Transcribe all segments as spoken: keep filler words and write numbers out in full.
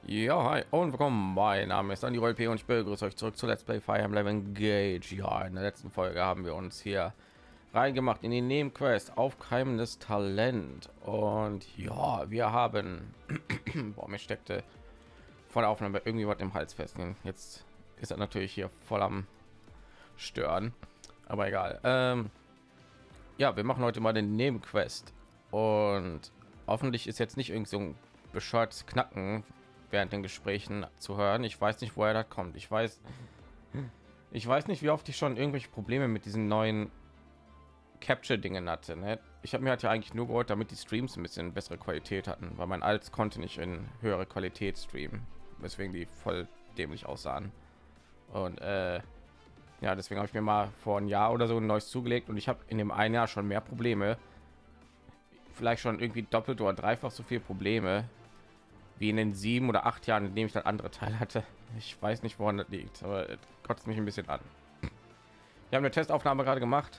Ja, hi und willkommen. Mein Name ist Andi P und ich begrüße euch zurück zu Let's Play Fire Emblem Engage. Ja, in der letzten Folge haben wir uns hier reingemacht in die Nebenquest aufkeimendes Talent und ja, wir haben boah, mir steckte vor der Aufnahme irgendwie was im Hals fest. Jetzt ist er natürlich hier voll am Stören, aber egal. Ähm, ja, wir machen heute mal den Nebenquest und hoffentlich ist jetzt nicht irgend so ein bescheuertes Knacken während den Gesprächen zu hören. Ich weiß nicht, woher das kommt. Ich weiß, ich weiß nicht, wie oft ich schon irgendwelche Probleme mit diesen neuen Capture-Dingen hatte. Ne? Ich habe mir halt ja eigentlich nur geholt, damit die Streams ein bisschen bessere Qualität hatten, weil mein altes konnte nicht in höhere Qualität streamen, weswegen die voll dämlich aussahen. Und äh, ja, deswegen habe ich mir mal vor ein Jahr oder so ein neues zugelegt und ich habe in dem einen Jahr schon mehr Probleme, vielleicht schon irgendwie doppelt oder dreifach so viel Probleme wie in den sieben oder acht Jahren, in denen ich dann andere Teil hatte. Ich weiß nicht, woran das liegt, aber es kotzt mich ein bisschen an. Wir haben eine Testaufnahme gerade gemacht.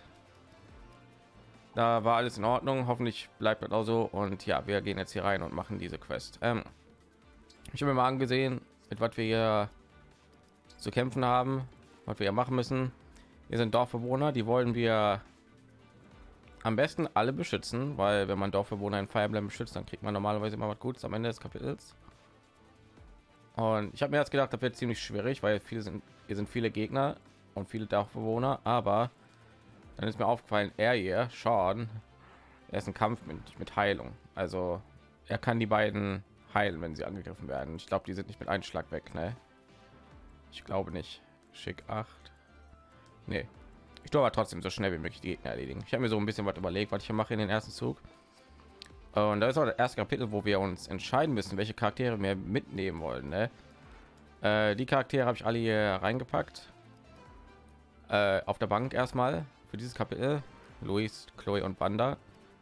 Da war alles in Ordnung. Hoffentlich bleibt das auch so. Und ja, wir gehen jetzt hier rein und machen diese Quest. Ähm, ich habe mir mal angesehen, mit was wir hier zu kämpfen haben, was wir hier machen müssen. Wir sind Dorfbewohner, die wollen wir am besten alle beschützen, weil wenn man Dorfbewohner in Fire Emblem beschützt, dann kriegt man normalerweise immer was Gutes am Ende des Kapitels. Und ich habe mir jetzt gedacht, das wird ziemlich schwierig, weil viele sind, hier sind viele Gegner und viele Dorfbewohner, aber dann ist mir aufgefallen, er hier, Sean, er ist ein Kampf mit, mit Heilung. Also er kann die beiden heilen, wenn sie angegriffen werden. Ich glaube, die sind nicht mit einem Schlag weg, ne? Ich glaube nicht. Schick acht. Nee. Ich tue aber trotzdem so schnell wie möglich die Gegner erledigen. Ich habe mir so ein bisschen was überlegt, was ich hier mache in den ersten Zug. Und da ist auch das erste Kapitel, wo wir uns entscheiden müssen, welche Charaktere wir mitnehmen wollen. Ne? Äh, die Charaktere habe ich alle hier reingepackt. Äh, auf der Bank erstmal für dieses Kapitel. Luis, Chloe und Wanda.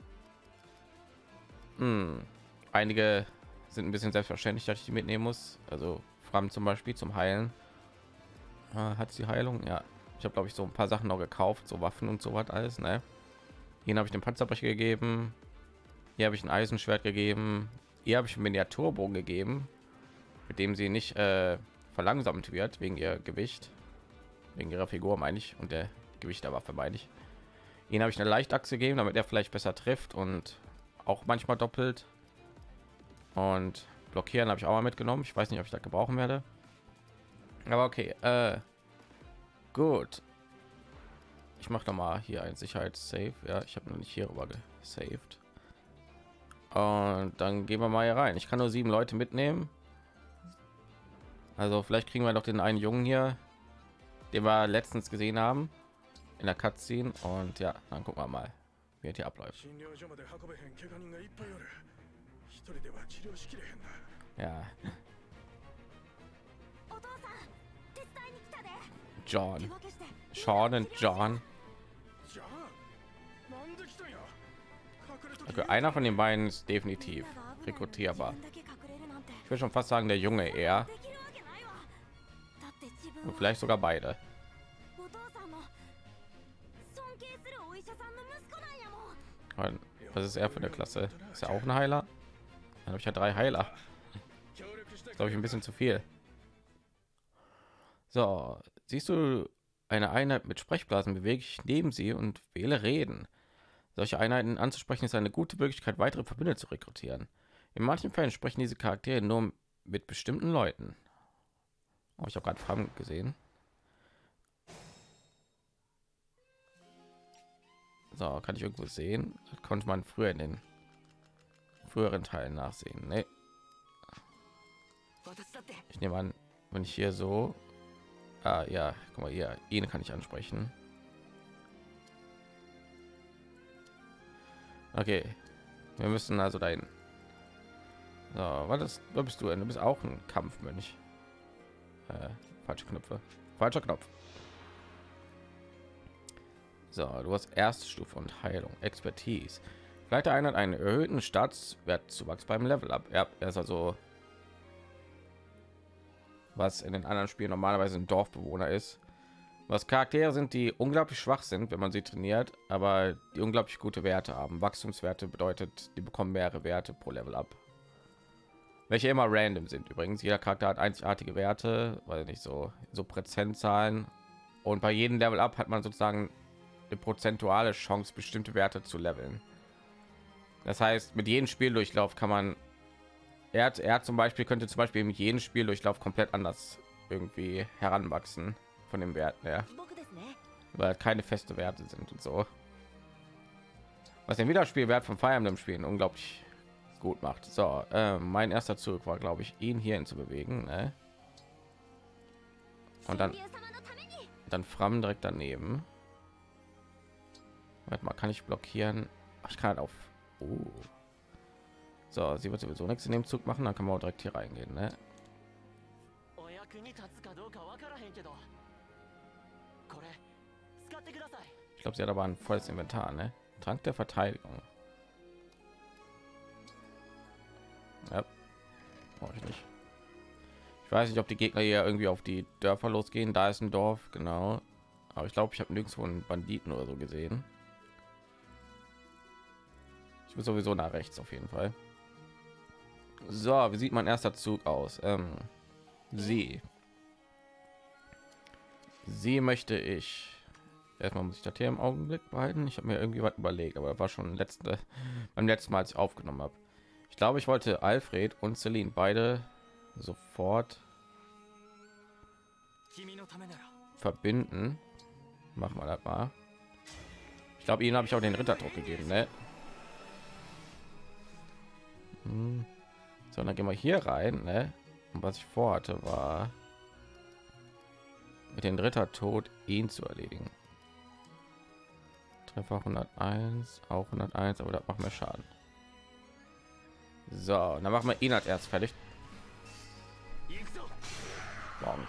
Hm. Einige sind ein bisschen selbstverständlich, dass ich die mitnehmen muss. Also Fram zum Beispiel zum Heilen. Äh, hat sie Heilung? Ja. Ich habe, glaube ich, so ein paar Sachen noch gekauft, so Waffen und so was alles. Ne? Hier habe ich den Panzerbrecher gegeben. Hier habe ich ein Eisenschwert gegeben. Hier habe ich einen Miniaturbogen gegeben, mit dem sie nicht äh, verlangsamt wird wegen ihr Gewicht, wegen ihrer Figur meine ich und der Gewicht der Waffe meine ich. Ihnen habe ich eine Leichtachse gegeben, damit er vielleicht besser trifft und auch manchmal doppelt. Und blockieren habe ich auch mal mitgenommen. Ich weiß nicht, ob ich das gebrauchen werde. Aber okay. Äh, gut. Ich mache noch mal hier ein Sicherheitssave. Ja, ich habe noch nicht hier rüber gesaved. Und dann gehen wir mal hier rein. Ich kann nur sieben Leute mitnehmen. Also vielleicht kriegen wir doch den einen Jungen hier, den wir letztens gesehen haben in der Cutscene. Und ja, dann gucken wir mal, wie es hier abläuft. Ja. John. Sean und John. Okay, einer von den beiden ist definitiv rekrutierbar. Ich würde schon fast sagen, der Junge eher. Und vielleicht sogar beide. Und was ist er für eine Klasse? Ist er auch ein Heiler? Dann habe ich ja drei Heiler. Glaube ich ein bisschen zu viel. So, siehst du eine Einheit mit Sprechblasen, bewege ich neben sie und wähle Reden. Solche Einheiten anzusprechen ist eine gute Möglichkeit, weitere Verbündete zu rekrutieren. In manchen Fällen sprechen diese Charaktere nur mit bestimmten Leuten. Oh, ich habe gerade Fram gesehen. So, kann ich irgendwo sehen? Das konnte man früher in den früheren Teilen nachsehen. Nee. Ich nehme an, wenn ich hier so... Ah, ja, guck mal hier, ihn kann ich ansprechen. Okay, wir müssen also dahin. So, was ist, wer bist du denn? Du bist auch ein Kampfmönch. Äh, falsche Knöpfe, falscher Knopf. So, du hast erste Stufe und Heilung, Expertise. Vielleicht einer einen erhöhten Staatswertzuwachs beim Level Up. Ja, er ist also, was in den anderen Spielen normalerweise ein Dorfbewohner ist. Was Charaktere sind, die unglaublich schwach sind, wenn man sie trainiert, aber die unglaublich gute Werte haben. Wachstumswerte bedeutet, die bekommen mehrere Werte pro Level Up. welche immer random sind. Übrigens, jeder Charakter hat einzigartige Werte, weil nicht so so Prozentzahlen, und bei jedem Level Up hat man sozusagen eine prozentuale Chance, bestimmte Werte zu leveln. Das heißt, mit jedem Spieldurchlauf kann man, er hat, er hat zum Beispiel, könnte zum Beispiel mit jedem Spieldurchlauf komplett anders irgendwie heranwachsen von den Werten her, weil keine feste Werte sind und so. Was den Wiederspielwert von Fire Emblem Spielen unglaublich gut macht. So, äh, mein erster Zug war, glaube ich, ihn hierhin zu bewegen, ne? Und dann dann Fram direkt daneben. Warte mal, kann ich blockieren? Ach, ich kann halt auf. Oh. So, sie wird sowieso nichts in dem Zug machen, dann kann man auch direkt hier reingehen, ne? Ich glaube, sie hat aber ein volles Inventar, ne? Trank der Verteidigung. Ja. Brauche ich nicht. Ich weiß nicht, ob die Gegner hier irgendwie auf die Dörfer losgehen. Da ist ein Dorf, genau. Aber ich glaube, ich habe nirgendwo einen Banditen oder so gesehen. Ich bin sowieso nach rechts auf jeden Fall. So, wie sieht mein erster Zug aus? Ähm, sie. Sie möchte ich. Erstmal muss ich das hier im Augenblick behalten. Ich habe mir irgendwie was überlegt, aber das war schon letzte beim letzten Mal, als ich aufgenommen habe. Ich glaube, ich wollte Alfred und Celine beide sofort verbinden. Machen wir das mal. Ich glaube, ihnen habe ich auch den Ritterdruck gegeben, ne? Hm. So, dann gehen wir hier rein, ne? Und was ich vorhatte, war mit dem Rittertod ihn zu erledigen. Treffer hunderteins, auch hunderteins, aber das macht mehr Schaden. So, dann machen wir ihn als erst fertig. Bonk.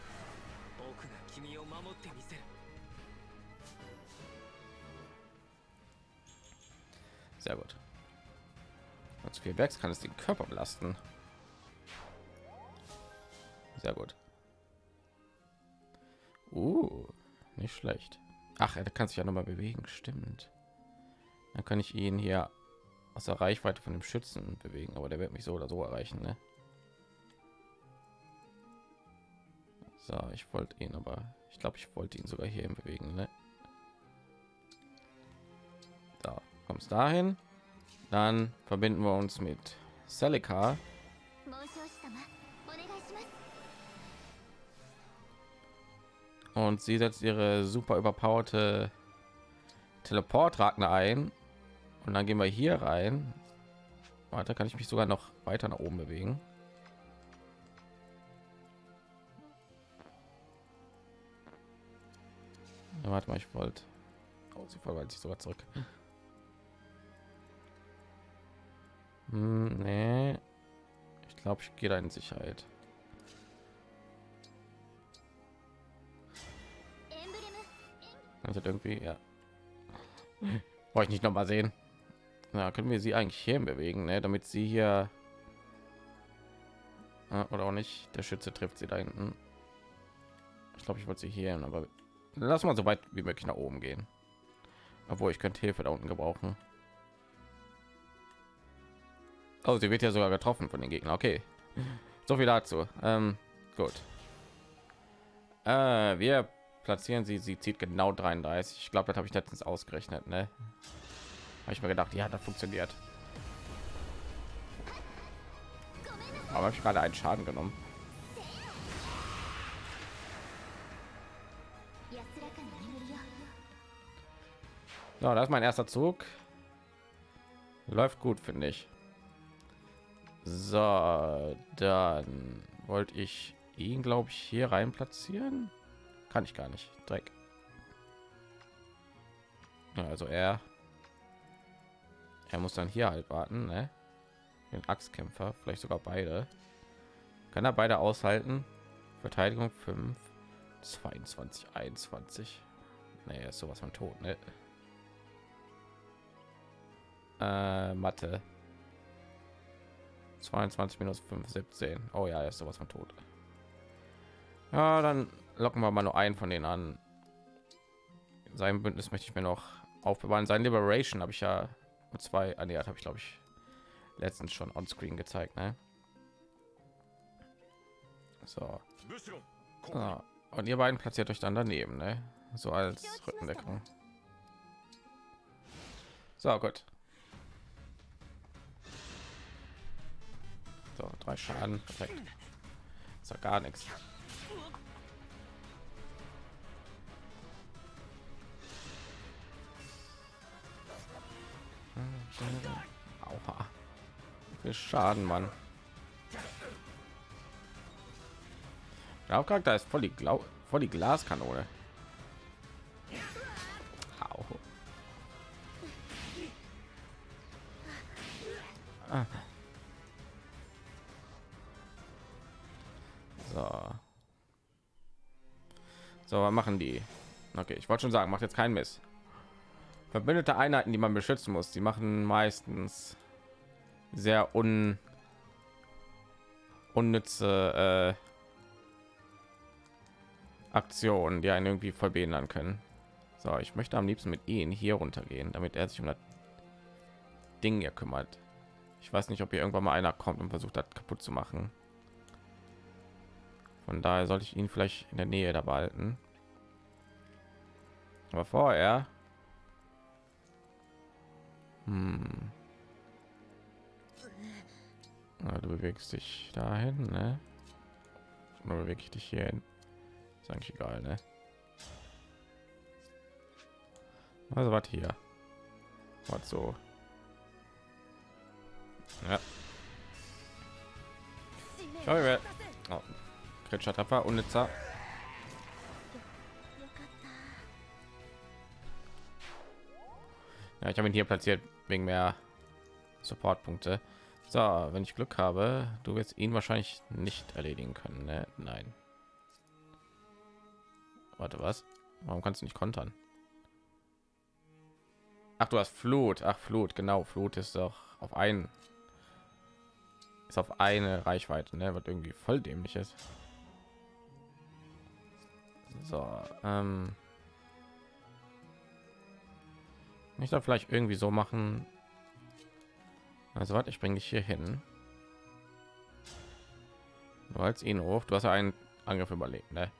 Sehr gut. Zu viel Bergs kann es den Körper belasten. Sehr gut. Uh, nicht schlecht. Ach, er kann sich ja noch mal bewegen, stimmt. Dann kann ich ihn hier aus der Reichweite von dem Schützen bewegen, aber der wird mich so oder so erreichen, ne? So, ich wollte ihn, aber ich glaube, ich wollte ihn sogar hier bewegen, ne? Da kommst dahin. Dann verbinden wir uns mit Celica. Und sie setzt ihre super überpowerte Teleport-Ragnar ein. Und dann gehen wir hier rein. Warte, kann ich mich sogar noch weiter nach oben bewegen. Ja, warte mal, ich wollte. Oh, sie verwandelt sich sogar zurück. Hm, nee. Ich glaube, ich gehe da in Sicherheit. Also irgendwie, ja. Wollte ich nicht noch mal sehen. Na, können wir sie eigentlich hier bewegen, ne? Damit sie hier ja, oder auch nicht. Der Schütze trifft sie da hinten. Ich glaube, ich wollte sie hier, aber lass mal so weit wie möglich nach oben gehen. Obwohl ich könnte Hilfe da unten gebrauchen. Oh, sie wird ja sogar getroffen von den Gegnern. Okay, so viel dazu. Ähm, gut. Äh, wir platzieren sie. Sie zieht genau dreiunddreißig. Ich glaube, das habe ich letztens ausgerechnet. Ne? Habe ich mir gedacht, ja, das funktioniert. Aber habe ich gerade einen Schaden genommen. So, das ist mein erster Zug. Läuft gut, finde ich. So, dann wollte ich ihn, glaube ich, hier rein platzieren. Kann ich gar nicht. Dreck. Ja, also er, er muss dann hier halt warten, ne? Den Axtkämpfer, vielleicht sogar beide. Kann er beide aushalten? Verteidigung fünf, zweiundzwanzig, einundzwanzig. Nee, ist sowas von tot, ne? Äh, Mathe. zweiundzwanzig minus fünf, siebzehn. Oh ja, er ist sowas von tot. Ja, dann locken wir mal nur einen von denen an. Sein Bündnis möchte ich mir noch aufbewahren. Sein Liberation habe ich ja mit zwei ernährt, habe ich glaube ich letztens schon on screen gezeigt, ne? So. So. Und ihr beiden platziert euch dann daneben, ne? So als Rückendeckung. So, gut. So, drei Schaden. Perfekt. Ist ja gar nichts. Aua. Wie viel Schaden, Mann. Der Hauptcharakter ist voll die, Glau voll die Glaskanone. Au. Ah. So. So, was machen die? Okay, ich wollte schon sagen, macht jetzt keinen Mist. Verbündete Einheiten, die man beschützen muss, die machen meistens sehr un unnütze äh, Aktionen, die einen irgendwie voll behindern können. So, ich möchte am liebsten mit ihnen hier runtergehen, damit er sich um das Ding hier kümmert. Ich weiß nicht, ob hier irgendwann mal einer kommt und versucht hat, kaputt zu machen. Von daher sollte ich ihn vielleicht in der Nähe da behalten. Aber vorher... Hm. Na, du bewegst dich dahin, ne? Oder bewege ich dich hier hin? Ist eigentlich egal, ne? Also was hier? Was so? Ja. Schau mir. Oh. Kritischer Treffer, unnützer. Ja, ich habe ihn hier platziert wegen mehr Supportpunkte. So, wenn ich Glück habe, du wirst ihn wahrscheinlich nicht erledigen können. Ne? Nein. Warte, was? Warum kannst du nicht kontern? Ach, du hast Flut. Ach, Flut, genau. Flut ist doch auf einen ist auf eine Reichweite, ne? Was irgendwie voll dämlich ist. So, ähm ich darf vielleicht irgendwie so machen. Also warte, ich bringe dich hier hin. Du als ihn hoch. Du hast ja einen Angriff überlebt, ne?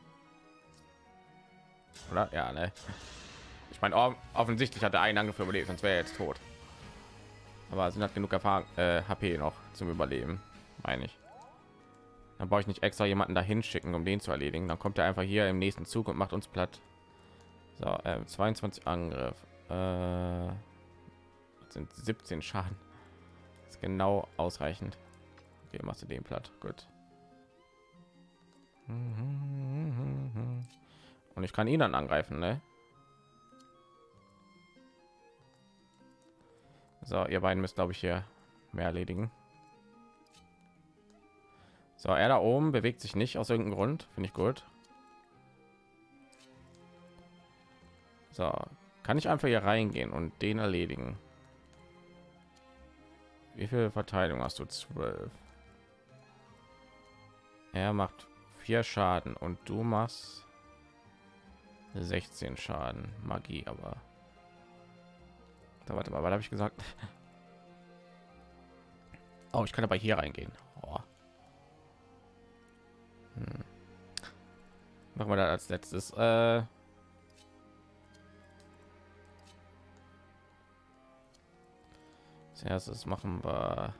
Oder? Ja, ne? Ich meine, offensichtlich hat er einen Angriff überlebt, sonst wäre er jetzt tot. Aber sind hat genug Erfahrung, äh, H P noch zum Überleben, meine ich. Dann brauche ich nicht extra jemanden dahin schicken, um den zu erledigen. Dann kommt er einfach hier im nächsten Zug und macht uns platt. So, äh, zweiundzwanzig Angriff. Äh, sind siebzehn Schaden. Ist genau ausreichend. Okay, machst du den platt. Gut. Und ich kann ihn dann angreifen, ne? So, ihr beiden müsst, glaube ich, hier mehr erledigen. So, er da oben bewegt sich nicht aus irgendeinem Grund. Finde ich gut. So, kann ich einfach hier reingehen und den erledigen. Wie viel Verteidigung hast du? Zwölf. Er macht vier Schaden und du machst sechzehn Schaden. Magie, aber da, warte mal, was habe ich gesagt? Oh, ich kann aber hier reingehen. Oh. Hm. Machen wir da als letztes. Äh Als erstes machen wir.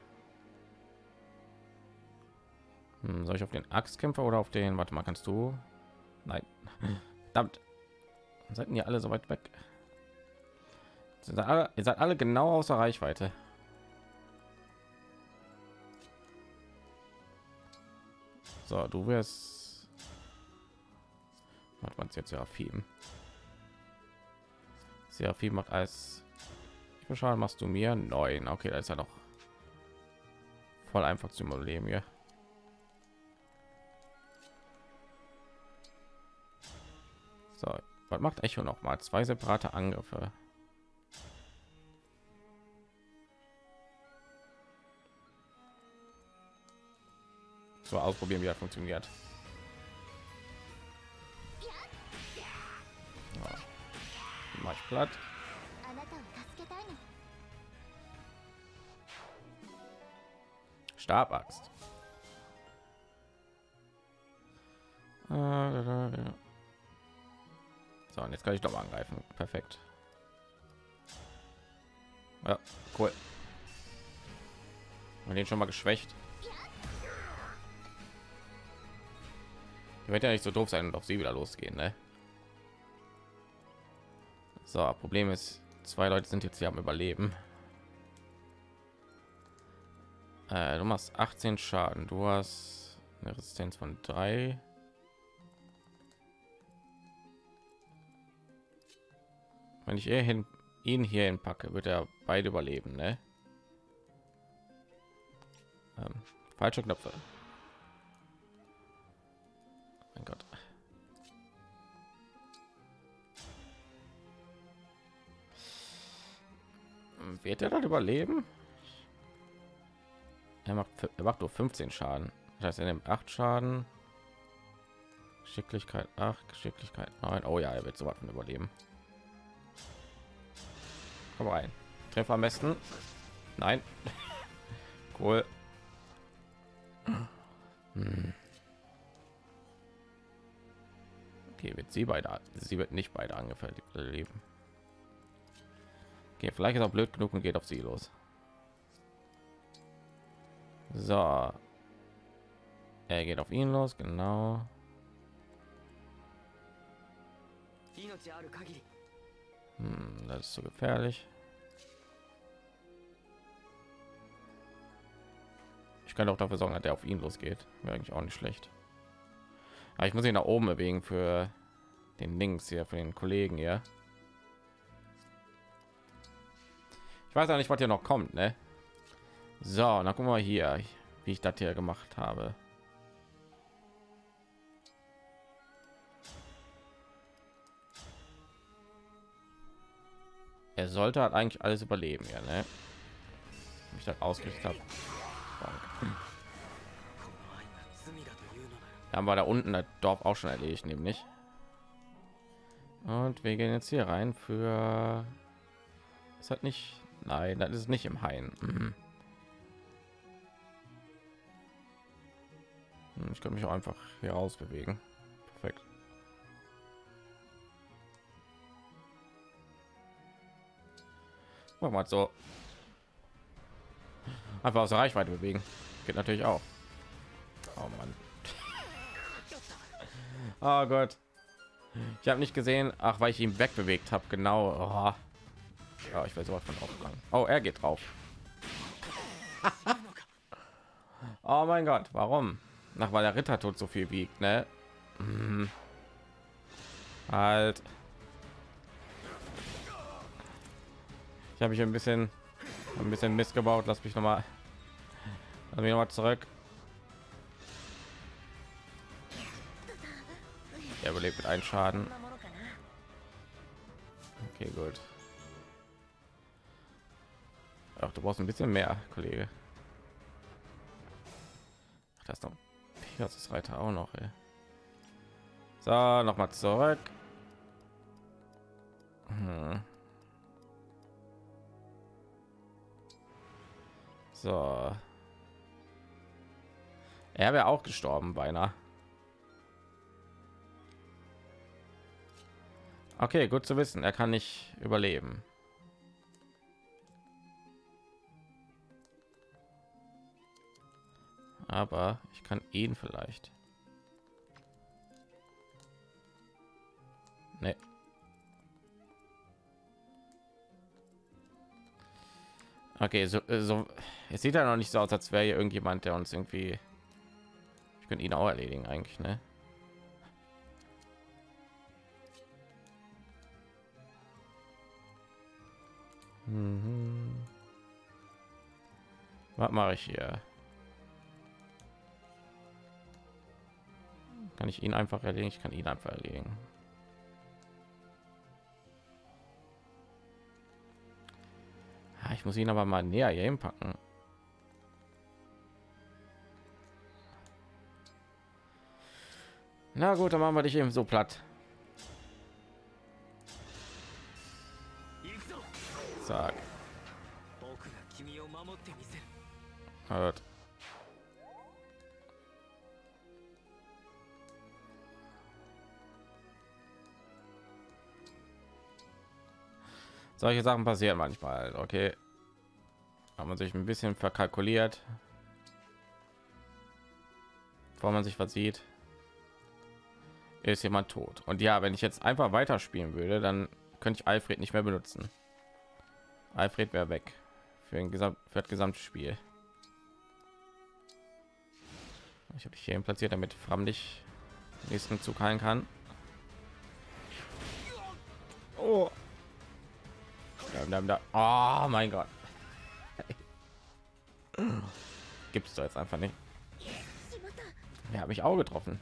Hm, soll ich auf den Axtkämpfer oder auf den? Warte mal, kannst du? Nein. Verdammt. Seid ihr alle so weit weg? Sind alle, ihr seid alle genau außer Reichweite. So, du wirst. Macht man jetzt Seraphim. Seraphim macht als. Wie viel Schaden machst du mir? Neun. Okay, da ist ja noch voll einfach zu überleben hier. So, was macht Echo noch mal? Zwei separate Angriffe. So, ausprobieren, wie das funktioniert. Ja. Mach ich platt. Stabaxt. So, und jetzt kann ich doch mal angreifen. Perfekt. Ja, cool. Und den schon mal geschwächt. Die wird ja nicht so doof sein und auf sie wieder losgehen, ne? So, Problem ist, zwei Leute sind jetzt hier am Überleben. Äh, du machst achtzehn Schaden. Du hast eine Resistenz von drei. Wenn ich eher hin, ihn hier hinpacke, wird er beide überleben, ne? Ähm, falsche Knöpfe. Mein Gott. Wird er dann überleben? Er macht, er macht nur fünfzehn Schaden. Das heißt, er nimmt acht Schaden. Geschicklichkeit acht, Geschicklichkeit neun. Oh ja, er wird so weit von überleben. Komm rein. Treffer am besten. Nein. Cool. Hm. Okay, wird sie beide. Sie wird nicht beide angefällt leben. Okay, vielleicht ist auch blöd genug und geht auf sie los. So. Er geht auf ihn los, genau. Hm, das ist so gefährlich. Ich kann auch dafür sorgen, dass er auf ihn losgeht. Wäre eigentlich auch nicht schlecht. Aber ich muss ihn nach oben bewegen für den Links hier, für den Kollegen hier. Ich weiß ja nicht, was hier noch kommt, ne? So, dann gucken wir hier, wie ich das hier gemacht habe. Er sollte halt eigentlich alles überleben, ja, ne? Ich das ausgerichtet habe. Haben wir da unten das Dorf auch schon erledigt, nämlich. Und wir gehen jetzt hier rein für. Es hat nicht. Nein, das ist nicht im Hain. Mhm. Ich kann mich auch einfach hier raus bewegen. Perfekt. Mach mal so. Einfach aus der Reichweite bewegen. Geht natürlich auch. Oh Mann. Oh Gott. Ich habe nicht gesehen. Ach, weil ich ihn wegbewegt habe. Genau. Oh. Ja, ich weiß sowas von aufgegangen. Oh, er geht drauf. Oh mein Gott, warum? Nach weil der Ritter tot so viel wiegt, ne? Hm. Halt. Ich habe mich ein bisschen ein bisschen Mist gebaut. Lass mich noch mal, lass mich noch mal zurück. Er überlebt mit einem Schaden. Okay, gut. Ach, du brauchst ein bisschen mehr, Kollege. Ach, das ist noch Pegasus Reiter auch noch, ey. So, noch mal zurück. Hm. So. Er wäre auch gestorben beinahe. Okay, gut zu wissen. Er kann nicht überleben. Aber ich kann ihn vielleicht. Nee. Okay, so, so es sieht ja noch nicht so aus, als wäre hier irgendjemand, der uns irgendwie. Ich könnte ihn auch erledigen eigentlich, ne? Mhm. Was mache ich hier? Kann ich ihn einfach erledigen? Ich kann ihn einfach erledigen. Ah, ich muss ihn aber mal näher hier hinpacken. Na gut, dann machen wir dich eben so platt. Zack. Hört. Solche Sachen passieren manchmal. Okay, hat man sich ein bisschen verkalkuliert, bevor man sich was sieht, ist jemand tot. Und ja, wenn ich jetzt einfach weiterspielen würde, dann könnte ich Alfred nicht mehr benutzen. Alfred wäre weg für ein Gesamt für das gesamte Spiel. Ich habe dich hier platziert, damit Fram dich nächsten Zug heilen kann. Oh, da, da, da. Oh mein Gott. Gibt es da jetzt einfach nicht. Er hat mich auch getroffen.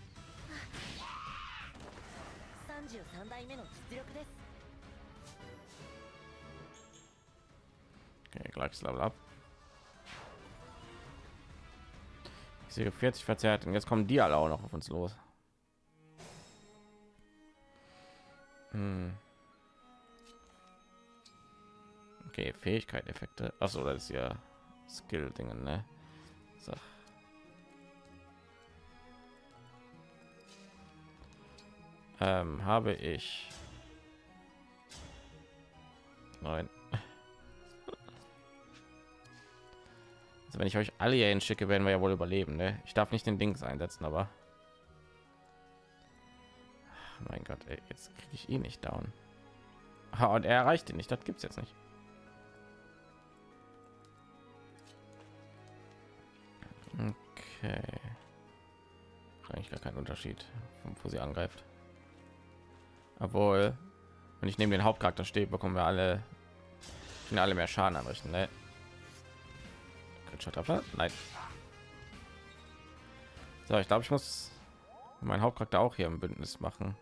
Okay, gleich Level ab. Ich sehe vierzig verzerrt und jetzt kommen die alle auch noch auf uns los. Hm. Okay, Fähigkeit, Effekte. Achso, das ist ja Skill-Dingen, ne? So. Ähm, habe ich nein. Also wenn ich euch alle hier hinschicke, werden wir ja wohl überleben, ne? Ich darf nicht den Dings einsetzen, aber ach, mein Gott, ey, jetzt kriege ich ihn nicht down. Ah, und er erreicht ihn nicht, das gibt's jetzt nicht. Okay, eigentlich gar kein Unterschied, wo sie angreift. Obwohl, wenn ich neben den Hauptcharakter stehe, bekommen wir alle alle mehr Schaden anrichten, ne? Nein. So, ich glaube, ich muss meinen Hauptcharakter auch hier im Bündnis machen.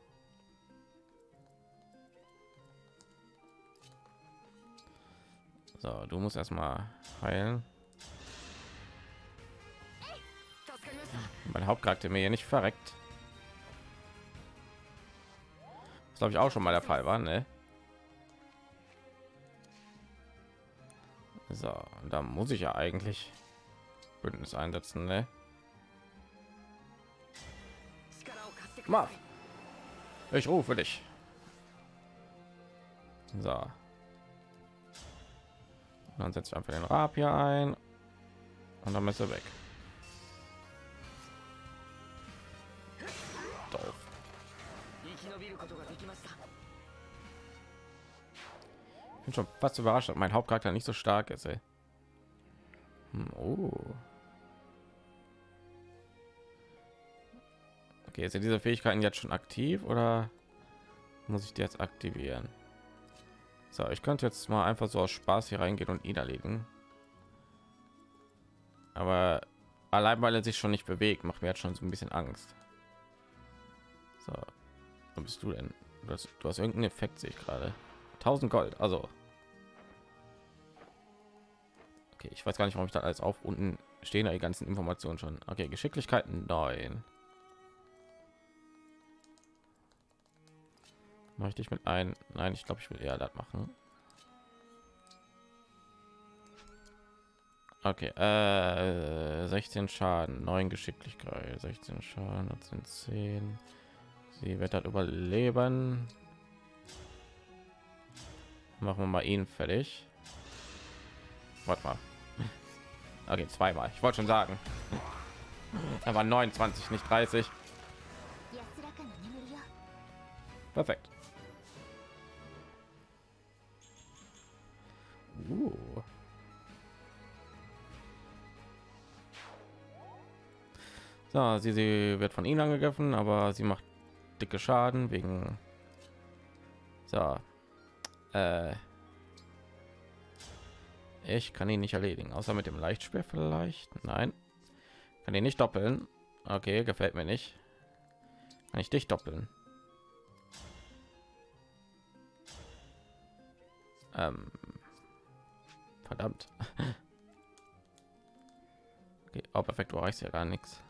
So, du musst erstmal heilen. Mein Hauptcharakter mir hier nicht verreckt. Das glaube ich auch schon mal der Fall war, ne? So, da muss ich ja eigentlich Bündnis einsetzen, ne? Mach. Ich rufe dich. So. Dann setze ich einfach den Rapier ein und dann ist er weg. Doof. Ich bin schon fast überrascht, dass mein Hauptcharakter nicht so stark ist. Ey. Hm, oh. Okay, ist ja diese Fähigkeiten jetzt schon aktiv oder muss ich die jetzt aktivieren? So, ich könnte jetzt mal einfach so aus Spaß hier reingehen und ihn erledigen. Aber allein weil er sich schon nicht bewegt, macht mir jetzt schon so ein bisschen Angst. So, wo bist du denn? Du hast, du hast irgendeinen Effekt, sehe ich gerade. tausend Gold, also. Okay, ich weiß gar nicht, warum ich da alles auf. Unten stehen da die ganzen Informationen schon. Okay, Geschicklichkeit neun. Möchte ich mit ein? Nein, ich glaube, ich will eher das machen. Okay, äh, sechzehn Schaden, neun Geschicklichkeit, sechzehn Schaden, das sind zehn. Sie wird halt überleben. Machen wir mal ihn fertig. Warte mal. Okay, zweimal. Ich wollte schon sagen. Aber neunundzwanzig, nicht dreißig. Perfekt. Uh. So, sie, sie wird von ihnen angegriffen, aber sie macht dicke Schaden wegen. So. Äh. Ich kann ihn nicht erledigen, außer mit dem Leichtschwert vielleicht. Nein, kann ihn nicht doppeln. Okay, gefällt mir nicht. Kann ich dich doppeln? Ähm. Verdammt. Okay, oh, perfekt, du erreichst ja gar nichts.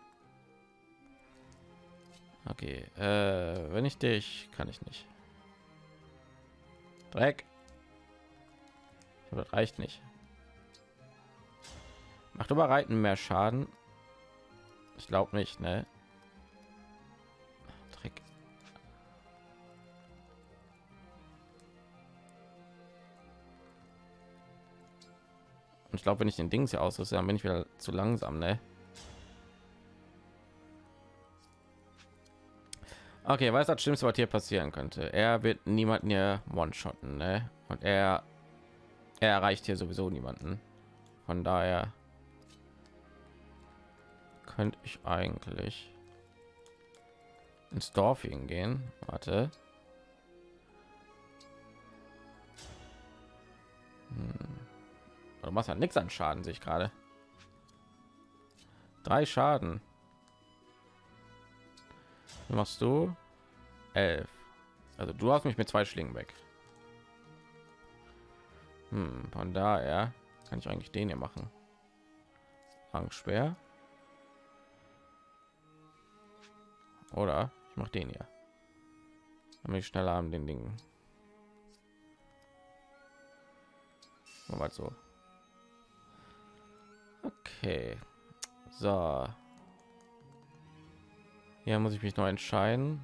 Okay, äh, wenn ich dich, kann ich nicht. Dreck. Aber das reicht nicht. Macht aber Reiten mehr Schaden? Ich glaube nicht, ne? Dreck. Ich glaube, wenn ich den Dings hier ausrüste, dann bin ich wieder zu langsam, ne? Okay, was ist das Schlimmste, was hier passieren könnte? Er wird niemanden hier one-shotten, ne? Und er, er erreicht hier sowieso niemanden. Von daher könnte ich eigentlich ins Dorf hingehen. Warte. Hm. Du machst ja nichts an Schaden, sehe ich gerade. Drei Schaden. Was machst du? Elf. Also du hast mich mit zwei Schlingen weg. Hm, von daher kann ich eigentlich den hier machen. Lang schwer. Oder ich mache den hier. Damit ich schneller an den Dingen. Mal so. Okay. So. Hier muss ich mich noch entscheiden.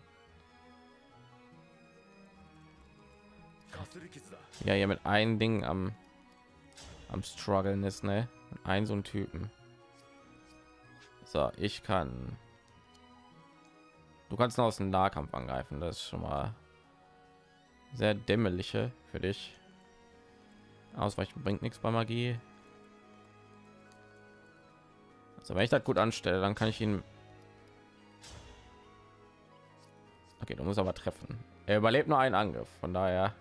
Ja, hier mit einem Ding am am struggeln ist, ne? Ein so ein Typen. So, ich kann. Du kannst noch aus dem Nahkampf angreifen. Das ist schon mal sehr dämmerliche für dich. Ausweichen bringt nichts bei Magie. Also wenn ich das gut anstelle, dann kann ich ihn. Okay, du musst aber treffen. Er überlebt nur einen Angriff, von daher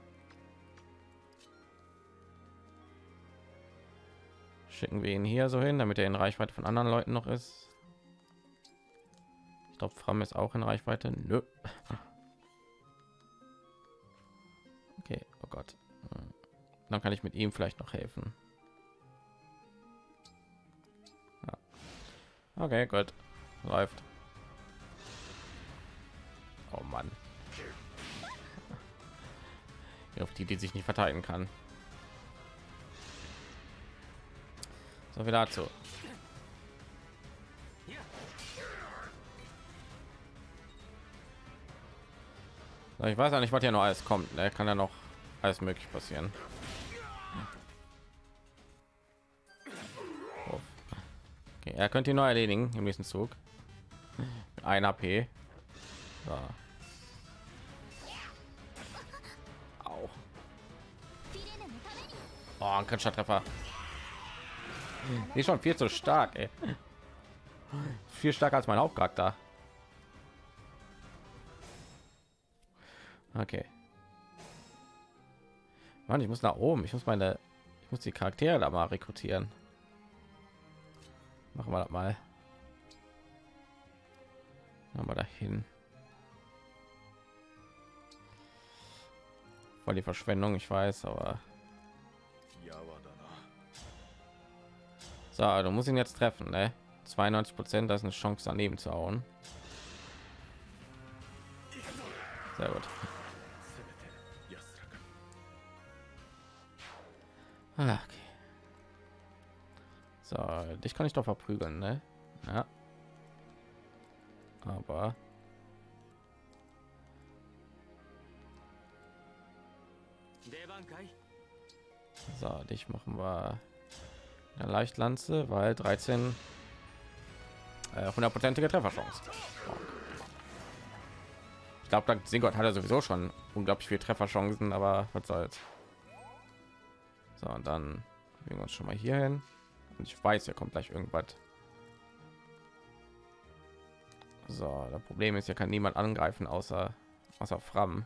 schicken wir ihn hier so hin, damit er in Reichweite von anderen Leuten noch ist. Ich glaube, Fram ist auch in Reichweite. Nö. Okay, oh Gott. Dann kann ich mit ihm vielleicht noch helfen. Ja. Okay, gut. Läuft. Oh Mann. Auf die, die sich nicht verteidigen kann. So viel dazu. So, ich weiß ja nicht, was hier noch alles kommt. Ne? Kann ja noch alles möglich passieren. Okay, er könnte ihn neu erledigen im nächsten Zug. Mit ein A P. So. Au. Oh, ein kritischer Treffer. Die ist schon viel zu stark, ey. Viel stärker als mein Hauptcharakter. Okay. Mann, ich muss nach oben. Ich muss meine, ich muss die Charaktere da mal rekrutieren. Machen wir das mal. Machen wir dahin. Voll die Verschwendung, ich weiß, aber. So, du musst ihn jetzt treffen, ne? zweiundneunzig Prozent, das ist eine Chance daneben zu hauen. Sehr gut. Ah, okay. So, dich kann ich doch verprügeln, ne? Ja. Aber so, dich machen wir eine Leichtlanze, weil dreizehn äh, hundertprozentige Trefferchance. Ich glaube, dank Sigurd hat er sowieso schon unglaublich viele Trefferchancen, aber was soll's. So, und dann legen wir uns schon mal hier hin. Und ich weiß, er kommt gleich irgendwas. So, das Problem ist, hier kann niemand angreifen außer außer Fram.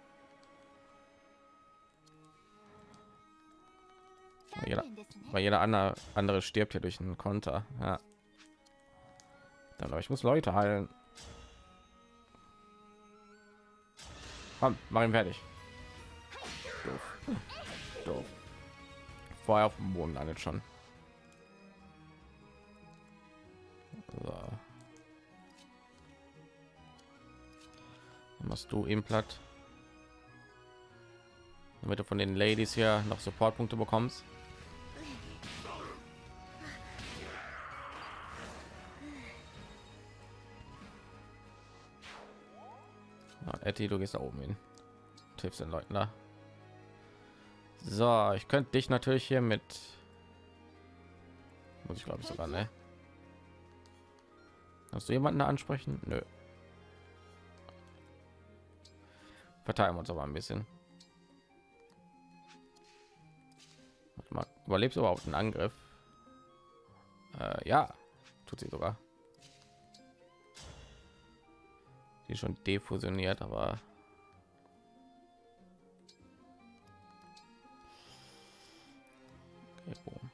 Weil jeder, weil jeder andere andere stirbt hier durch einen Konter. Ja. Dann, aber ich muss Leute heilen. Komm, mach ihn fertig. Doof. Doof. Vorher auf dem Boden landet schon. So. Dann machst du ihm platt, damit du von den Ladies hier noch Supportpunkte bekommst. Ja, Etty, du gehst da oben hin. Hilfst den Leuten da. So, ich könnte dich natürlich hier mit Muss ich glaube ich sogar, ne? Hast du jemanden ansprechen? Nö. Verteilen wir uns aber ein bisschen. Warte mal, überlebst du überhaupt einen Angriff? Äh, ja, tut sie sogar. Die ist schon defusioniert, aber okay, boom.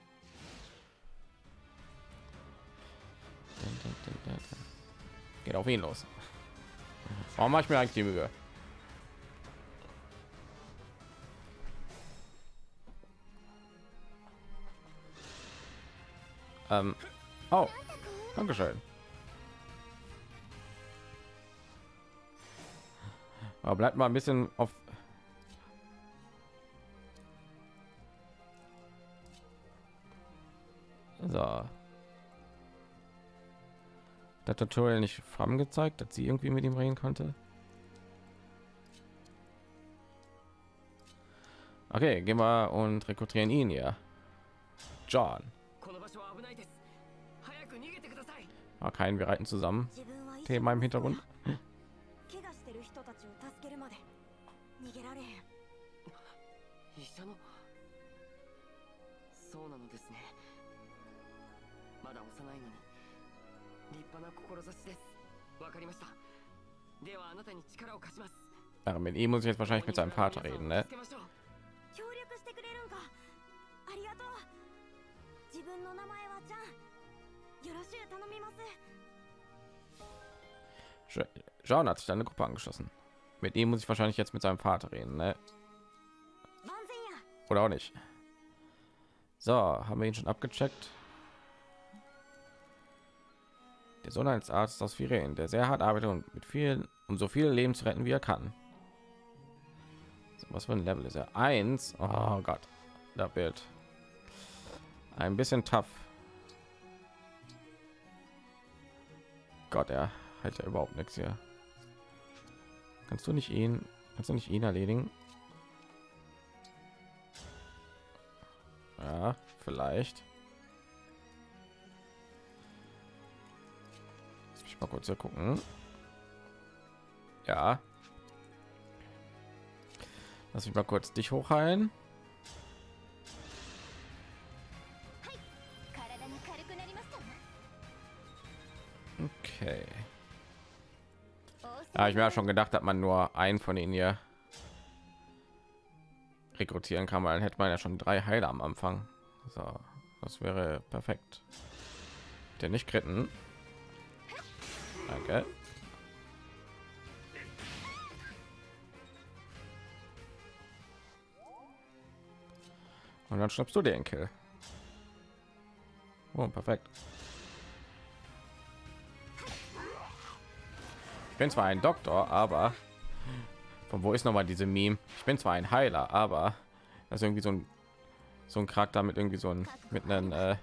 Geht auf ihn los. Warum mache ich mir eigentlich die Mühe? Ähm, oh, Dankeschön. Aber bleibt mal ein bisschen auf. So. Das Tutorial nicht Fram gezeigt, dass sie irgendwie mit ihm reden konnte. Okay, gehen wir und rekrutieren ihn hier. John. Ah, kein, wir reiten zusammen. Thema im Hintergrund. 立派な志です。わかりました。ではあなたに力を貸します。 Ja, mit ihm muss ich jetzt wahrscheinlich mit seinem Vater reden, ne? 協力してくれるんか。ありがとう。自分の名前はジャン。よろしゅう頼みます。 John hat sich eine Gruppe angeschlossen. Mit ihm muss ich wahrscheinlich jetzt mit seinem Vater reden, ne? Oder auch nicht. So, haben wir ihn schon abgecheckt. Der Sohn eines Arztes aus Firen, der sehr hart arbeitet und mit vielen, um so viele Leben zu retten, wie er kann. So, was für ein Level ist er? Eins. Oh Gott, da wird ein bisschen tough. Gott, er hat ja überhaupt nichts hier. Kannst du nicht ihn, kannst du nicht ihn erledigen? Ja, vielleicht. Mal kurz hier gucken. Ja. Lass mich mal kurz dich hochheilen. Okay. Ja, ich mir ja schon gedacht, dass man nur einen von ihnen hier rekrutieren kann, weil dann hätte man ja schon drei Heiler am Anfang. So, das wäre perfekt. Der nicht kritten. Danke. Und dann schnappst du den Kill. Oh, perfekt. Ich bin zwar ein Doktor, aber von wo ist noch mal diese Meme? Ich bin zwar ein Heiler, aber das ist irgendwie so ein so ein Charakter mit irgendwie so ein mit einem äh,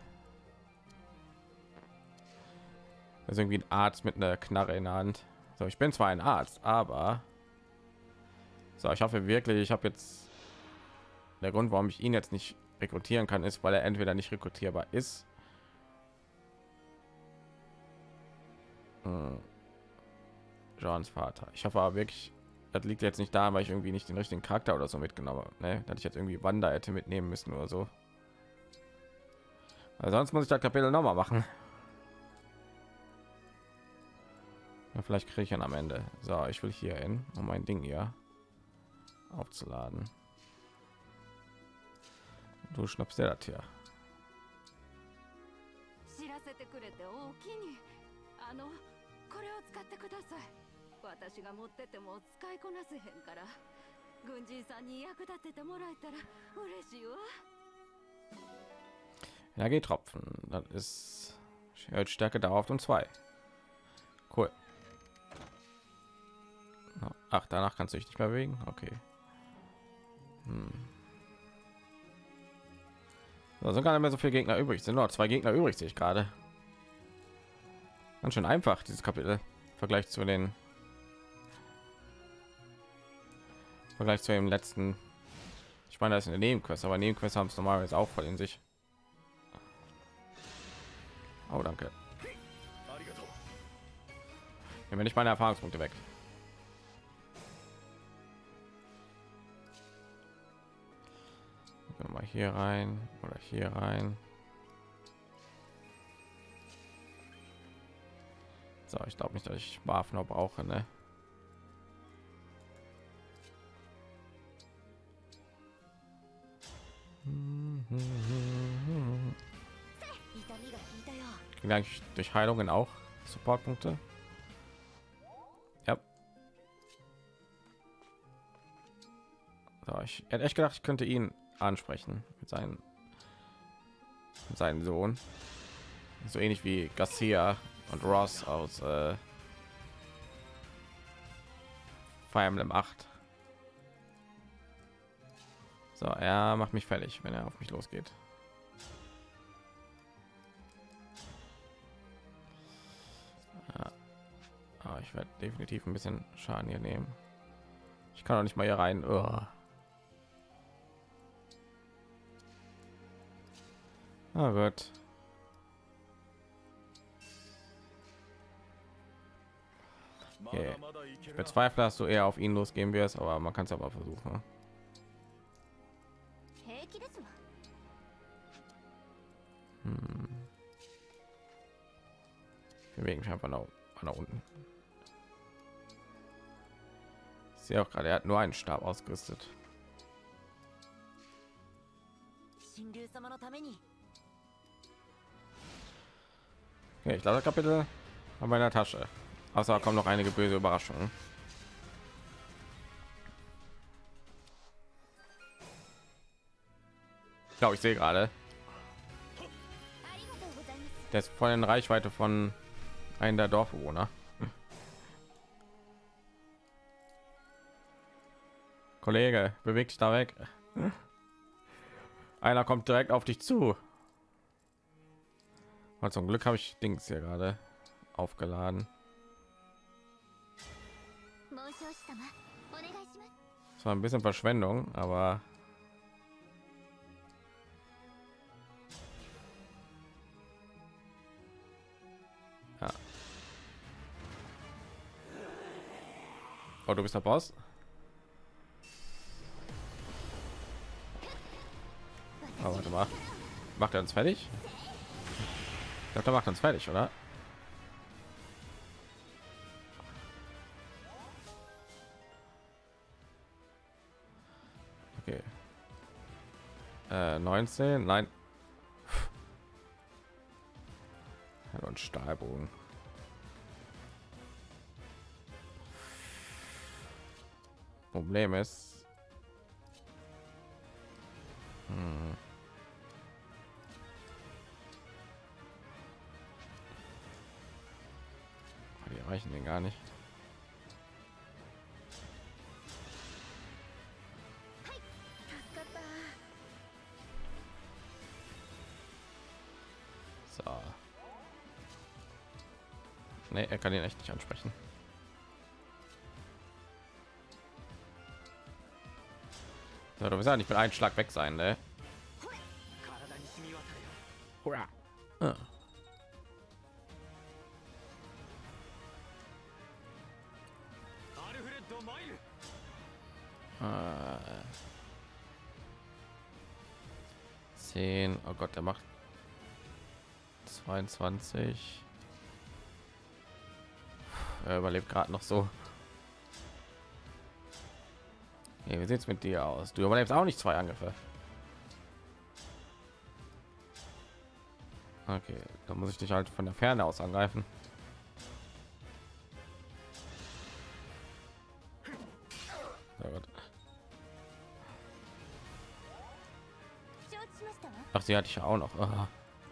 also irgendwie ein Arzt mit einer Knarre in der Hand. So, ich bin zwar ein Arzt, aber so, ich hoffe wirklich, ich habe jetzt der Grund, warum ich ihn jetzt nicht rekrutieren kann, ist, weil er entweder nicht rekrutierbar ist. Hm. Johns Vater. Ich hoffe aber wirklich, das liegt jetzt nicht da, weil ich irgendwie nicht den richtigen Charakter oder so mitgenommen habe. Ne? Dass ich jetzt irgendwie Wanda hätte mitnehmen müssen oder so. Weil sonst muss ich das Kapitel noch mal machen. Ja, vielleicht kriege ich ihn am Ende. So, ich will hier hin, um mein Ding hier aufzuladen. Du schnappst dir das hier. 知らせてくれておおきに。あの、これを使ってください。私が持ってても使いこなせへんから、軍人さんに役立ててもらえたら嬉しいわ。 Energietropfen, das ist erhöht Stärke dauerhaft und zwei. Cool. Ach, danach kannst du dich nicht mehr bewegen. Okay. Hm. Da sind gar nicht mehr so viele Gegner übrig. Es sind nur zwei Gegner übrig, sehe ich gerade. Ganz schön einfach dieses Kapitel im Vergleich zu den im Vergleich zu dem letzten. Ich meine, das ist eine Nebenquest, aber Nebenquest haben es normalerweise auch voll in sich. Oh, danke. Nehmen wir nicht meine Erfahrungspunkte weg. Mal hier rein oder hier rein. So, ich glaube nicht, dass ich Waffen noch brauche, ne? Kriegen eigentlich durch Heilungen auch Supportpunkte. Ja. So, ich hätte echt gedacht, ich könnte ihn ansprechen mit seinen mit seinem Sohn, so ähnlich wie Garcia und Ross aus äh, Fire Emblem acht. So, er macht mich fertig, wenn er auf mich losgeht. Ja. Aber ich werde definitiv ein bisschen Schaden hier nehmen. Ich kann auch nicht mal hier rein. Oh. Na gut. Okay. Ich bezweifle, dass du eher auf ihn losgehen wirst, aber man kann es aber versuchen. Hm. Ich bewege mich einfach nach, nach unten. Ich sehe auch gerade, er hat nur einen Stab ausgerüstet. Okay, ich glaube, das Kapitel haben wir in der Tasche. Außer kommen noch einige böse Überraschungen. Ich glaube, ich sehe gerade, der ist voll in Reichweite von einem der Dorfbewohner. Kollege, beweg dich da weg. Einer kommt direkt auf dich zu. Und zum Glück habe ich Dings hier gerade aufgeladen. Das war ein bisschen Verschwendung, aber ja. Oh, du bist der Boss. Oh, warte mal. Macht er uns fertig? Ich glaube, der macht uns fertig, oder? Okay. Äh, neunzehn, nein. Ja, und Stahlbogen. Problem ist, hm. Die erreichen den gar nicht. So. Nee, er kann ihn echt nicht ansprechen. So, du wirst ja nicht mit einem Schlag weg sein, ne? Hurra. Ah. Äh. zehn. Oh Gott, der macht zweiundzwanzig. Er überlebt gerade noch so. Hey, wie sieht's mit dir aus? Du überlebst auch nicht zwei Angriffe. Okay, da muss ich dich halt von der Ferne aus angreifen. Ach, sie hatte ich ja auch noch. Aha.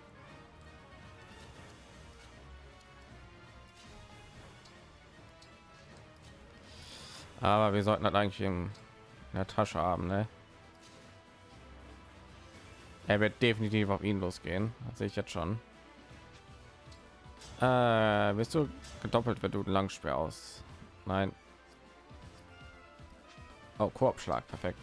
Aber wir sollten das eigentlich in der Tasche haben, ne? Er wird definitiv auf ihn losgehen, das sehe ich jetzt schon. Äh, bist du gedoppelt, wenn du einen Langspeer aus? Nein. Oh, Korbschlag, perfekt.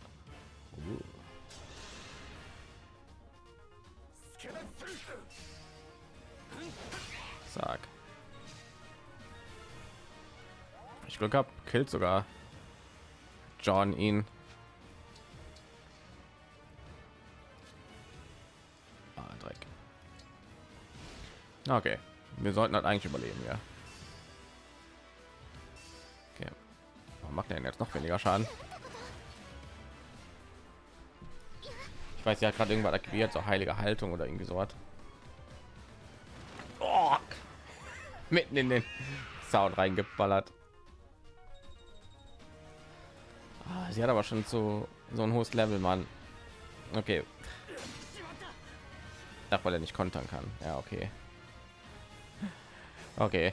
Uh. Zack. Ich Glück hab, killt sogar John ihn. Ah, Dreck. Okay, wir sollten halt eigentlich überleben, ja. Okay. Warum macht er denn jetzt noch weniger Schaden? Ich weiß, ja, gerade irgendwas aktiviert, so heilige Haltung oder irgendwie so was. Oh, mitten in den Sound reingeballert. Ah, sie hat aber schon so so ein hohes Level, Mann. Okay. Ach, weil er nicht kontern kann. Ja, okay. Okay.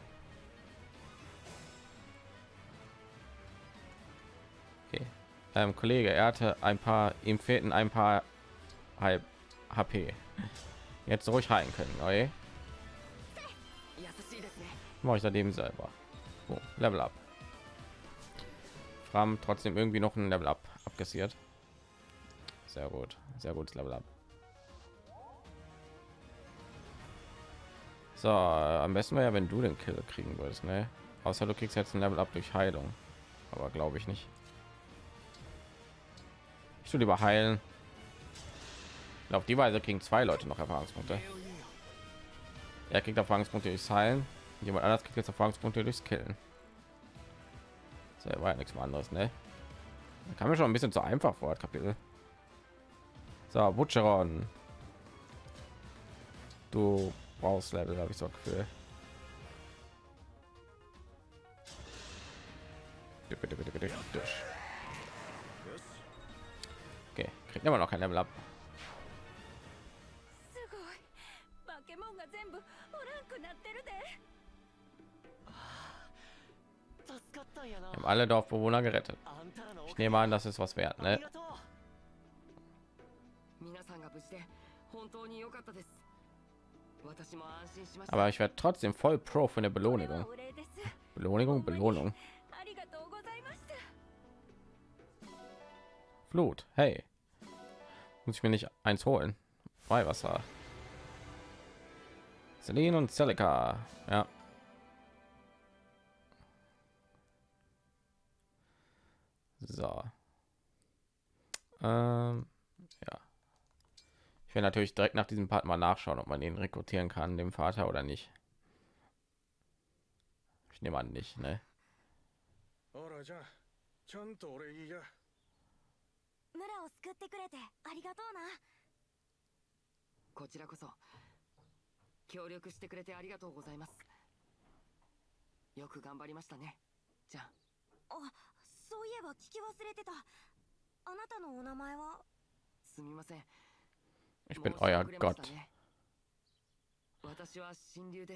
Okay. Ähm, Kollege, er hatte ein paar, ihm fehlten ein paar halb H P. Jetzt ruhig heilen können, okay? Mache ich daneben selber. Oh, Level up. Fram trotzdem irgendwie noch ein Level up abkassiert. Sehr gut, sehr gutes Level up. So, am besten wäre ja, wenn du den Kill kriegen würdest, ne? Außer du kriegst jetzt ein Level up durch Heilung, aber glaube ich nicht. Ich will lieber heilen. Auf die Weise kriegen zwei Leute noch Erfahrungspunkte. Er kriegt Erfahrungspunkte durchs Heilen. Jemand anders kriegt jetzt Erfahrungspunkte durchs Killen. Das war ja nichts mehr anderes, ne? Da kam mir schon ein bisschen zu einfach vor, Kapitel. So, Butcheron. Du brauchst Level, habe ich so Gefühl. Bitte, bitte, bitte, durch. Okay, kriegt immer noch kein Level ab. Wir haben alle Dorfbewohner gerettet. Ich nehme an, das ist was wert, ne? Aber ich werde trotzdem voll pro für eine Belohnung. Belohnung, Belohnung. Flut, hey. Muss ich mir nicht eins holen? Weihwasser. Celine und Celica, ja. So. Ähm, ja. Ich will natürlich direkt nach diesem Part mal nachschauen, ob man ihn rekrutieren kann, dem Vater oder nicht. Ich nehme an nicht, ne? 村を救ってくれてありがとうな。 こちらこそ協力してくれてありがとうございます。よく頑張りましたね、じゃん。 あ、そういえば聞き忘れてた。あなたのお名前は？ すみません。 Ich bin euer Gott. 私は神竜です。